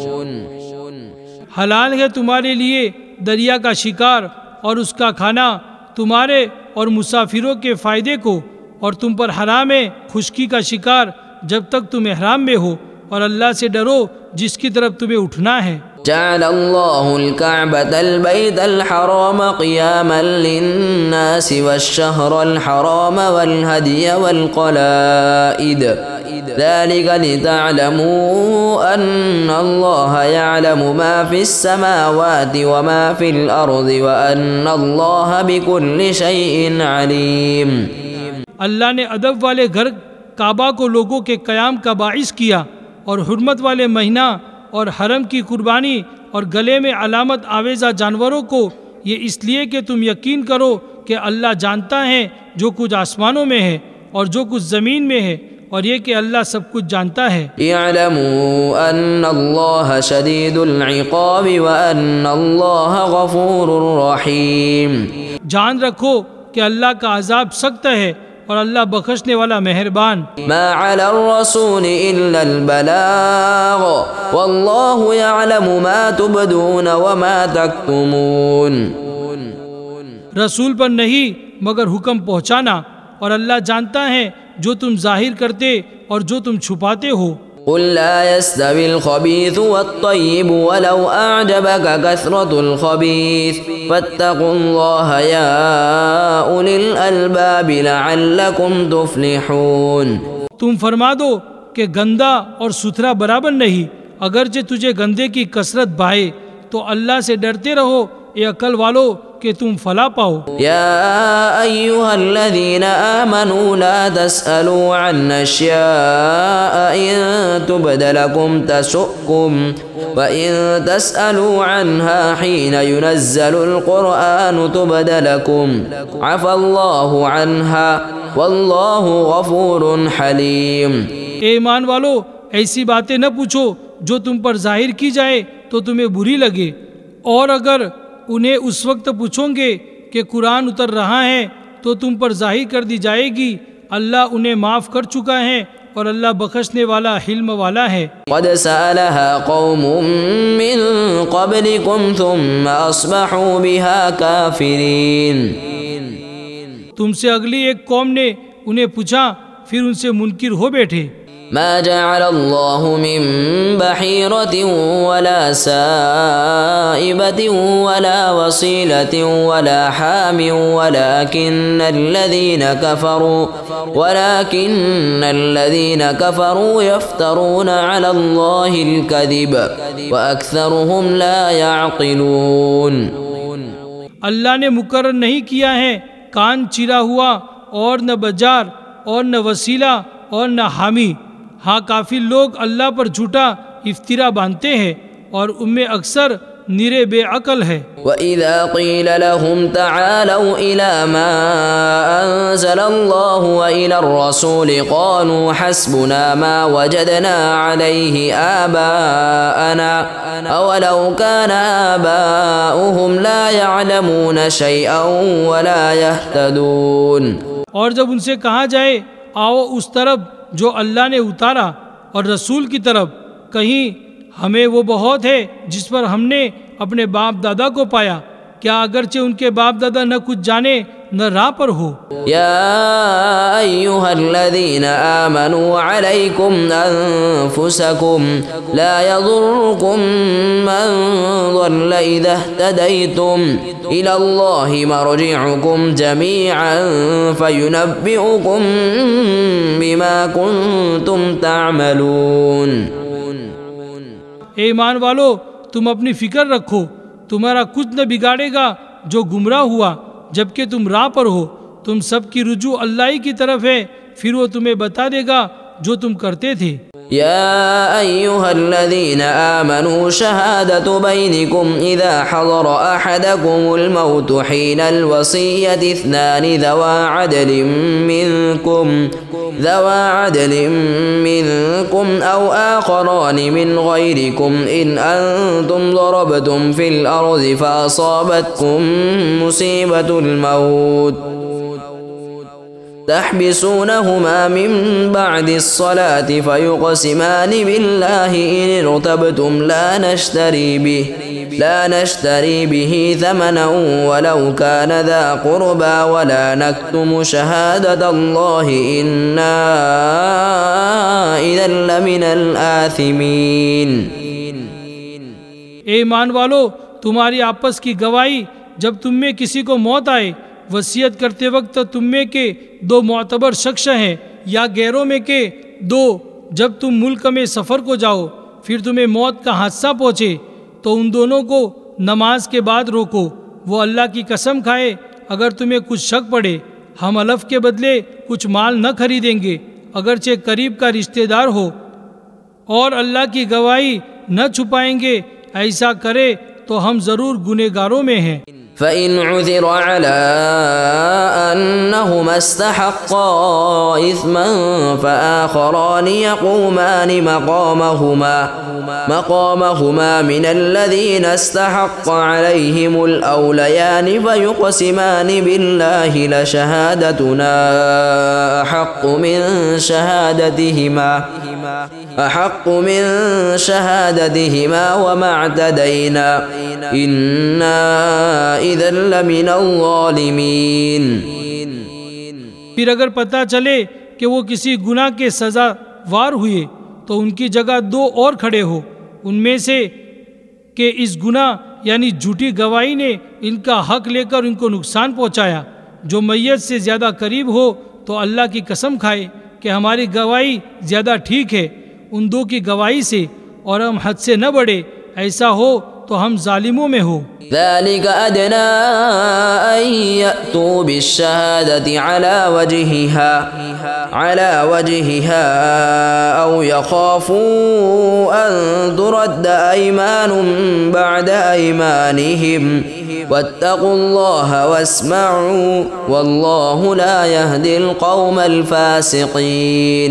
हलाल है तुम्हारे लिए दरिया का शिकार और उसका खाना तुम्हारे और मुसाफिरों के फ़ायदे को, और तुम पर हराम है खुश्की का शिकार जब तक तुम एहराम में हो, और अल्लाह से डरो जिसकी तरफ तुम्हें उठना है। जअलल्लाहुल कअबतल बैतल हराम क़ियामन लिन्नासि वश्शहरल हराम वल हदिय वल क़लाइद ज़ालिका लितअलमू अन्नल्लाह यअलमु मा फ़िस समावाति व मा फ़िल अर्ज़ि व अन्नल्लाह बिकुल्लि शैइन अलीम। अल्लाह ने अदब वाले घर काबा को लोगों के क़याम का बाइस किया, और हुर्मत वाले महीना और हरम की कुर्बानी और गले में अलामत आवेज़ा जानवरों को ये इसलिए कि तुम यकीन करो कि अल्लाह जानता है जो कुछ आसमानों में है और जो कुछ ज़मीन में है, और ये कि अल्लाह सब कुछ जानता है। यअलमू अन्नल्लाह शदीदुल इक़ाब व अन्नल्लाह गफूरुर रहीम। जान रखो कि अल्लाह का अजाब सख्त है और अल्लाह बख्शने वाला मेहरबान। मा अलर रसूल इल्लल बलाग वल्लाहु यअलमु मा तुबदून व मा तक्तुमून। रसूल पर नहीं मगर हुक्म पहुँचाना, और अल्लाह जानता है जो तुम जाहिर करते और जो तुम छुपाते हो। क़ुल ला यस्तविल ख़बीथ वत्तय्यिब वलौ अअजबक कसरतुल ख़बीथ फत्तक़ुल्लाह या उलिल अलबाब लअल्लकुम तुफ़्लिहून। तुम फरमा दो कि गंदा और सुथरा बराबर नहीं, अगरचे तुझे गंदे की कसरत भाए तो अल्लाह से डरते रहो ए अकल वालो कि तुम फला पाओ। या अय्युहल्लज़ीना आमनू ला तस्अलू अन अश्याअ इन तुबद लकुम तसुकुम व इन तस्अलू अन्हा हीन युनज़्ज़लुल कुरआन तुबद लकुम अफ़ल्लाहु अन्हा वल्लाहु गफूरुन हलीम। ए ईमान वालो, ऐसी बातें न पूछो जो तुम पर जाहिर की जाए तो तुम्हें बुरी लगे, और अगर उन्हें उस वक्त पूछोगे कि कुरान उतर रहा है तो तुम पर जाहिर कर दी जाएगी। अल्लाह उन्हें माफ़ कर चुका है और अल्लाह बख्शने वाला हिल्म वाला है। क़द सअलहा क़ौमुम मिन क़ब्लिकुम थुम्मा अस्बहू बिहा काफ़िरीन। तुमसे अगली एक कौम ने उन्हें पूछा, फिर उनसे मुनकिर हो बैठे। मा जअलल्लाहु मिन बहीरतिन वला साइबतिन वला वसीलतिन वला हामिन वलाकिन्नल्लज़ीना कफ़रू वलाकिन्नल्लज़ीना कफ़रू यफ्तरून अलल्लाहिल कज़िब व अक्सरुहुम ला यअक़िलून। अल्लाह ने मुकर्रर नहीं किया है कान चिरा हुआ और न बाजार और न वसीला और न हामी। हाँ, काफी लोग अल्लाह पर झूठा इफ्तिरा बांधते हैं और उनमें अक्सर निरे बेअकल है। वइज़ा क़ील लहुम तआलौ इला मा अंज़लल्लाहु व इला रसूल क़ालू हस्बुना मा वजदना अलैहि आबाअना अवलौ काना आबाउहुम ला यअलमून शैअन वला यहतदून। और जब उनसे कहा जाए आओ उस तरफ जो अल्लाह ने उतारा और रसूल की तरफ, कहीं हमें वो बहुत है जिस पर हमने अपने बाप दादा को पाया, क्या अगरचे उनके बाप दादा न कुछ जाने न राह पर हो। या अय्युहल्लज़ीना आमनू अलैकुम अनफुसकुम ला यज़ुर्रुकुम मन ज़ल्ला इज़ा इह्तदैतुम इलल्लाहि मर्जिउकुम जमीअन फयुनब्बिउकुम बिमा कुंतुम तअमलून। ए ईमान वालो, तुम अपनी फिक्र रखो, तुम्हारा कुछ न बिगाड़ेगा जो गुमराह हुआ जबकि तुम राह पर हो। तुम सब की रुजू अल्लाह ही की तरफ है, फिर वो तुम्हें बता देगा जो तुम करते थे। या अय्युहल्लज़ीना आमनू शहादतु बैनिकुम इज़ा हज़रा अहदकुमुल मौतु हीनल वसिय्यति इस्नानि ज़वा अदलिन मिनकुम ज़वा अदलिन मिनकुम औ आखरानि मिन गैरिकुम इन अंतुम ज़रबतुम फिल अर्ज़ि फ़असाबतकुम मुसीबतुल मौत तहबिसूनहुमा मिन बअदिस्सलाति फयुक़सिमानि बिल्लाहि इन इर्तबतुम ला नश्तरी बिहि ला नश्तरी बिहि थमनन वलौ कान ज़ा क़ुर्बा वला नक्तुमु शहादतल्लाहि इन्ना इज़न लमिनल आसिमीन। ए ईमान वालो, तुम्हारी आपस की गवाही जब तुम में किसी को मौत आए, वसीयत करते वक्त तुम में के दो मोतबर शख्स हैं या गैरों में के दो, जब तुम मुल्क में सफ़र को जाओ फिर तुम्हें मौत का हादसा पहुँचे तो उन दोनों को नमाज के बाद रोको। वो अल्लाह की कसम खाए अगर तुम्हें कुछ शक पड़े, हम अलफ के बदले कुछ माल न खरीदेंगे अगरचे करीब का रिश्तेदार हो, और अल्लाह की गवाही न छुपाएंगे, ऐसा करे तो हम ज़रूर गुनहगारों में हैं। फ़इन उज़िर अला अन्नहुमा इस्तहक़्क़ा इस्मन फ़आख़रानि यक़ूमानि मक़ामहुमा मक़ामहुमा मिनल्लज़ीना इस्तहक़्क़ अलैहिमुल औलयानि फ़युक़सिमानि बिल्लाहि लशहादतुना अहक़्क़ु मिन शहादतिहिमा अहक़्क़ु मिन शहादतिहिमा वमा अ'तदैना इन्ना इज़न लमिनल ज़ालिमीन। फिर अगर पता चले कि वो किसी गुनाह के सजावार हुए तो उनकी जगह दो और खड़े हो, उनमें से कि इस गुनाह यानी झूठी गवाही ने इनका हक लेकर इनको नुकसान पहुंचाया। जो मैयत से ज़्यादा करीब हो तो अल्लाह की कसम खाए कि हमारी गवाही ज़्यादा ठीक है उन दो की गवाही से, और हम हद से न बढ़े, ऐसा हो तो हम जालिमों में हो। ज़ालिका अदना अन यअतू बिश्शहादति अला वजहिहा अला वजहिहा औ यखाफू अन तुरद्द अयमानुम बअद अयमानिहिम वत्तक़ुल्लाह वस्मऊ वल्लाहु ला यहदिल क़ौमल फ़ासिक़ीन।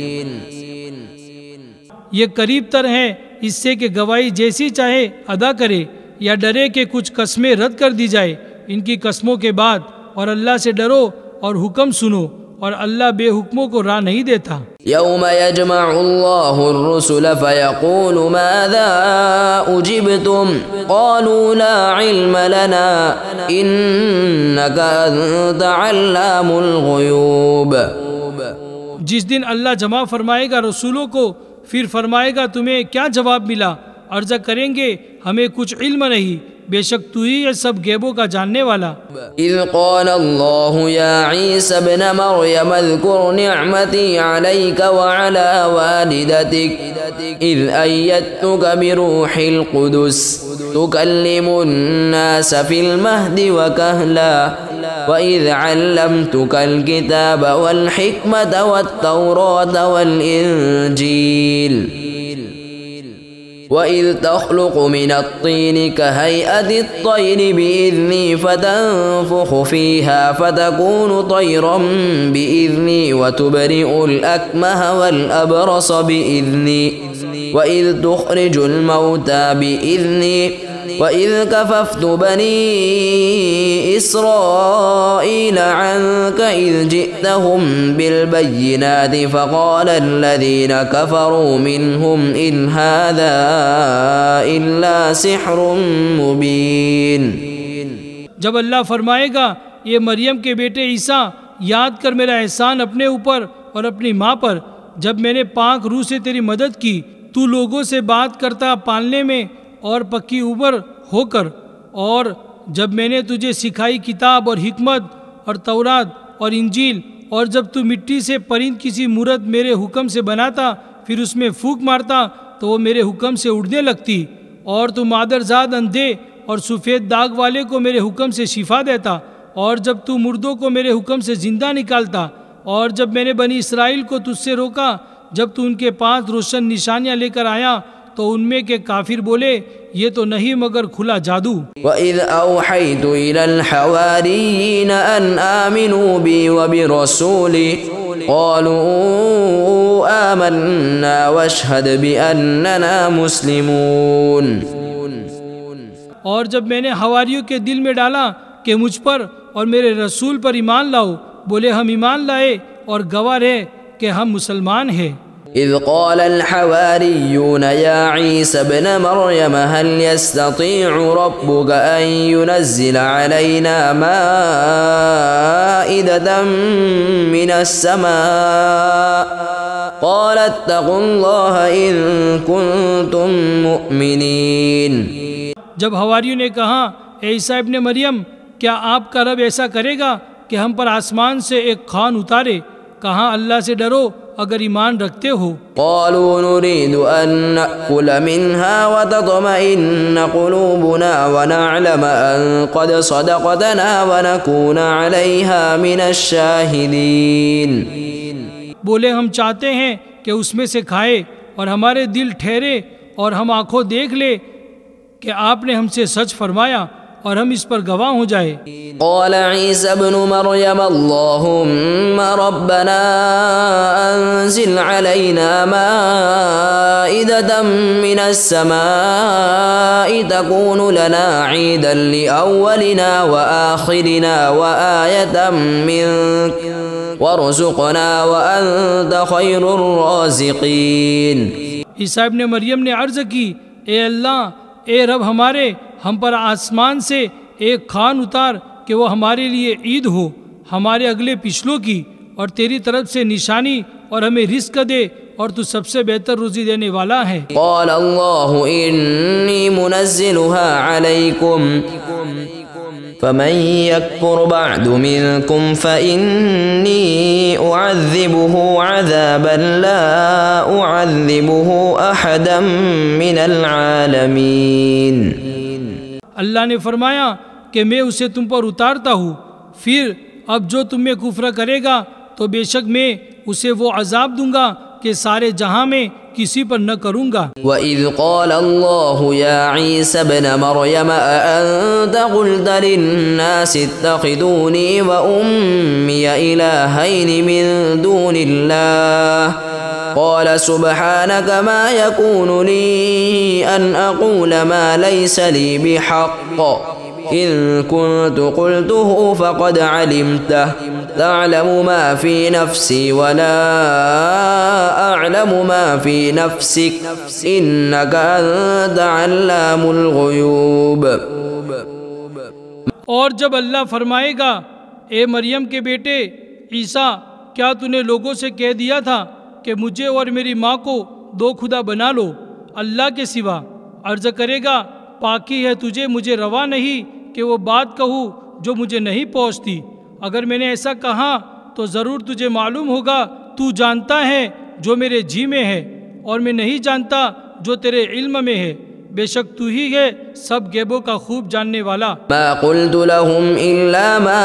ये करीब तर है इससे कि गवाही जैसी चाहे अदा करे या डरे कि कुछ कस्में रद्द कर दी जाए इनकी कस्मों के बाद, और अल्लाह से डरो और हुक्म सुनो, और अल्लाह बेहुक्मों को राह नहीं देता। यौम यजमउल्लाहु अर्रुसुल फयक़ूलु माज़ा उजिबतुम क़ालू ला इल्म लना इन्नका अंत अल्लामुल ग़ुयूब। जिस दिन अल्लाह जमा फरमाएगा रसूलों को, फिर फरमाएगा तुम्हें क्या जवाब मिला? अर्ज़ा करेंगे हमें कुछ इल्म नहीं, बेशक तू ही है सब गैबों का जानने वाला। इज़ क़ाल अल्लाहु या ईसा इब्न मरयम अज़्कुर निअमती अलैका व अला वालिदतिक इज़ अय्यदतुका बिरूहिल क़ुदुस तुकल्लिमुन नास फिल महदि व कहला व इज़ अल्लमतुकल किताब वल हिकमत वत तौरात वल इंजील वइज़ तख़्लुक़ु मिनत्तीन कहैअतित तैर बिइज़नी फतन्फुख़ु फ़ीहा फ़तकूनु तैरन बिइज़नी वतुबरिउल अकमह वल अबरस बिइज़नी वइज़ तुख़रिजुल मौता बिइज़नी वइज़ कफ़फ़्तु बनी इस्राईल अन्का इज़ जिअतहुम बिलबय्यिनाति फ़क़ालल्लज़ीन कफ़रू मिन्हुम इन हाज़ा इल्ला सिह्रुम मुबीन। जब अल्लाह फरमाएगा ये मरियम के बेटे ईसा, याद कर मेरा एहसान अपने ऊपर और अपनी माँ पर, जब मैंने पाक रूह से तेरी मदद की, तू लोगों से बात करता पालने में और पक्की उम्र होकर, और जब मैंने तुझे सिखाई किताब और हिकमत और तौरात और इंजील, और जब तू मिट्टी से परिंद किसी मूरत मेरे हुक्म से बनाता, फिर उसमें फूंक मारता तो वो मेरे हुक्म से उड़ने लगती, और तू मादरजाद अंधे और सफ़ेद दाग वाले को मेरे हुक्म से शिफा देता, और जब तू मुर्दों को मेरे हुक्म से जिंदा निकालता, और जब मैंने बनी इसराइल को तुझसे रोका, जब तू उनके पास रोशन निशानियाँ लेकर आया, तो उनमें के काफिर बोले ये तो नहीं मगर खुला जादू। वइज़ औहैतु इलल हवारिय्यीन अन आमिनू बी व बिरसूली क़ालू आमन्ना वशहद बिअन्नना मुस्लिमून। और जब मैंने हवारियों के दिल में डाला कि मुझ पर और मेरे रसूल पर ईमान लाओ, बोले हम ईमान लाए और गवाह रहे कि हम मुसलमान हैं। इज़ क़ालल हवारिय्यून या ईसा इब्न मरयम हल यस्ततीअु रब्बुका अन युनज़्ज़िल अलैना माइदतम मिनस समा क़ाल इत्तक़ुल्लाह इन कुन्तुम मुअमिनीन। जब हवारियों ने कहा ए ईसा इब्न मरियम, क्या आपका रब ऐसा करेगा कि हम पर आसमान से एक खान उतारे? कहाँ अल्लाह से डरो अगर ईमान रखते हो। क़ालू नुरीदु अन नअकुल मिन्हा व तत्मइन्न क़ुलूबुना व नअलम अन क़द सदक़तना व नकून अलैहा मिनश शाहिदीन। बोले हम चाहते हैं कि उसमें से खाए और हमारे दिल ठहरे और हम आंखों देख ले कि आपने हमसे सच फरमाया और हम इस पर गवाह हो जाए। क़ाल ईसा इब्नु मरयम अल्लाहुम्मा रब्बना अंज़िल अलैना माइदतम मिनस समाई तकूनु लना ईदन लिअव्वलिना व आखिरिना व आयतम मिन्क वरज़ुक़ना व अंत खैरुर राज़िक़ीन। ईसा इब्न मरियम ने अर्ज़ की, ए अल्लाह, ए रब हमारे, हम पर आसमान से एक खान उतार कि वो हमारे लिए ईद हो, हमारे अगले पिछलों की, और तेरी तरफ से निशानी, और हमें रिस्क दे, और तू सबसे बेहतर रोजी देने वाला है। क़ाल अल्लाहु इन्नी मुनज़्ज़िलुहा अलैकुम फमन यकफुर बअदु मिनकुम फइन्नी उअज़्ज़िबुहु अज़ाबन ला उअज़्ज़िबुहु अहदम मिनल आलमीन। अल्लाह ने फरमाया कि मैं उसे तुम पर उतारता हूँ, फिर अब जो तुम में कुफ्र करेगा तो बेशक मैं उसे वो अजाब दूंगा कि सारे जहां में किसी पर न करूँगा। वइज़ क़ाल अल्लाहु या ईसा इब्न मरयम अअन्त क़ुल्त लिन्नासि इत्तख़िज़ूनी व उम्मी इलाहैनि मिन दूनिल्लाह क़ाल सुब्हानक मा यकूनु ली अन अक़ूल मा लैसा ली बिहक़्क़ इन कुन्तु क़ुल्तुहु फ़क़द अलिमतह तअलमु मा फ़ी नफ़्सी वला अअलमु मा फ़ी नफ़्सिक इन्नका अंत अल्लामुल ग़ुयूब। और जब अल्लाह फरमाएगा, ए मरियम के बेटे ईसा, क्या तूने लोगों से कह दिया था कि मुझे और मेरी माँ को दो खुदा बना लो अल्लाह के सिवा? अर्ज करेगा, पाकी है तुझे, मुझे रवा नहीं कि वो बात कहूँ जो मुझे नहीं पहुँचती। अगर मैंने ऐसा कहा तो ज़रूर तुझे मालूम होगा, तू जानता है जो मेरे जी में है और मैं नहीं जानता जो तेरे इल्म में है। बेशक तू ही है सब गैबों का खूब जानने वाला। मा क़ुल्तु लहुम इल्ला मा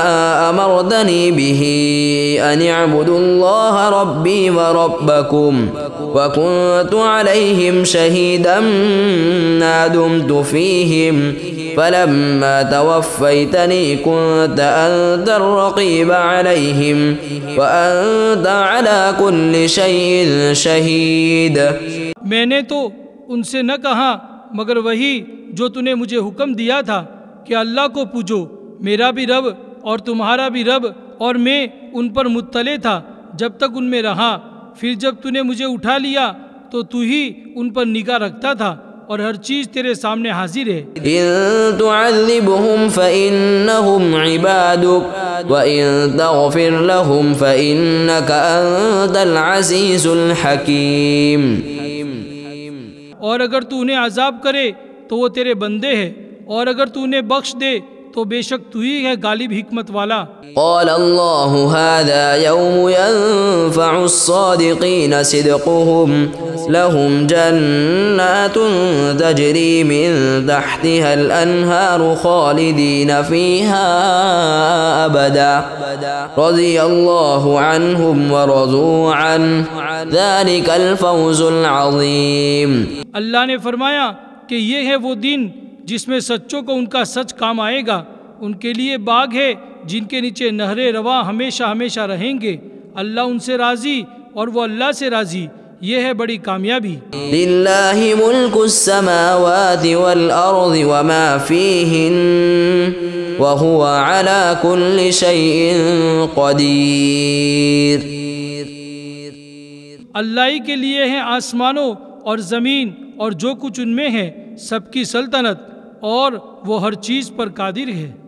अमरतनी बिही अन अअबुदुल्लाह रब्बी व रब्बकुम व कुन्तु अलैहिम शहीदम मा दुम्तु फीहिम फलम्मा तवफ़्फ़यतनी कुन्त अंतर रक़ीब अलैहिम व अंत अला कुल्लि शैइन शहीद। मैंने तो उनसे न कहा मगर वही जो तूने मुझे हुक्म दिया था कि अल्लाह को पूजो, मेरा भी रब और तुम्हारा भी रब, और मैं उन पर मुत्तले था जब तक उनमें रहा। फिर जब तूने मुझे उठा लिया तो तू ही उन पर निगाह रखता था और हर चीज़ तेरे सामने हाजिर है। इन तुअज़्ज़िबहुम फ़इन्नहुम इबादुक व इन तग़फ़िर लहुम फ़इन्नका अंतल अज़ीज़ुल हकीम। और अगर तू उन्हें अजाब करे तो वो तेरे बंदे हैं, और अगर तू उन्हें बख्श दे तो बेशक तू ही है गालिब हिकमत वाला। क़ाल अल्लाहु हाज़ा यौमु यन्फ़अु अस्सादिक़ीन सिद्क़ुहुम लहुम जन्नातुन तजरी मिन तहतिहल अन्हारु ख़ालिदीन फ़ीहा अबदा रज़ियल्लाहु अन्हुम व रज़ू अन्हु ज़ालिकल फ़ौज़ुल अज़ीम। अल्लाह ने फरमाया कि ये है वो दिन जिसमें सच्चों को उनका सच काम आएगा। उनके लिए बाग है जिनके नीचे नहरे रवा हमेशा हमेशा रहेंगे। अल्लाह उनसे राज़ी और वो अल्लाह से राज़ी, ये है बड़ी कामयाबी। लिल्लाहि मुल्कुस समावाति वल अर्ज़ि व मा फ़ीहिन व हुवा अला कुल्लि शैइन क़दीर। अल्लाह ही के लिए है आसमानों और ज़मीन और जो कुछ उनमें है, सबकी सल्तनत, और वो हर चीज़ पर कादिर है।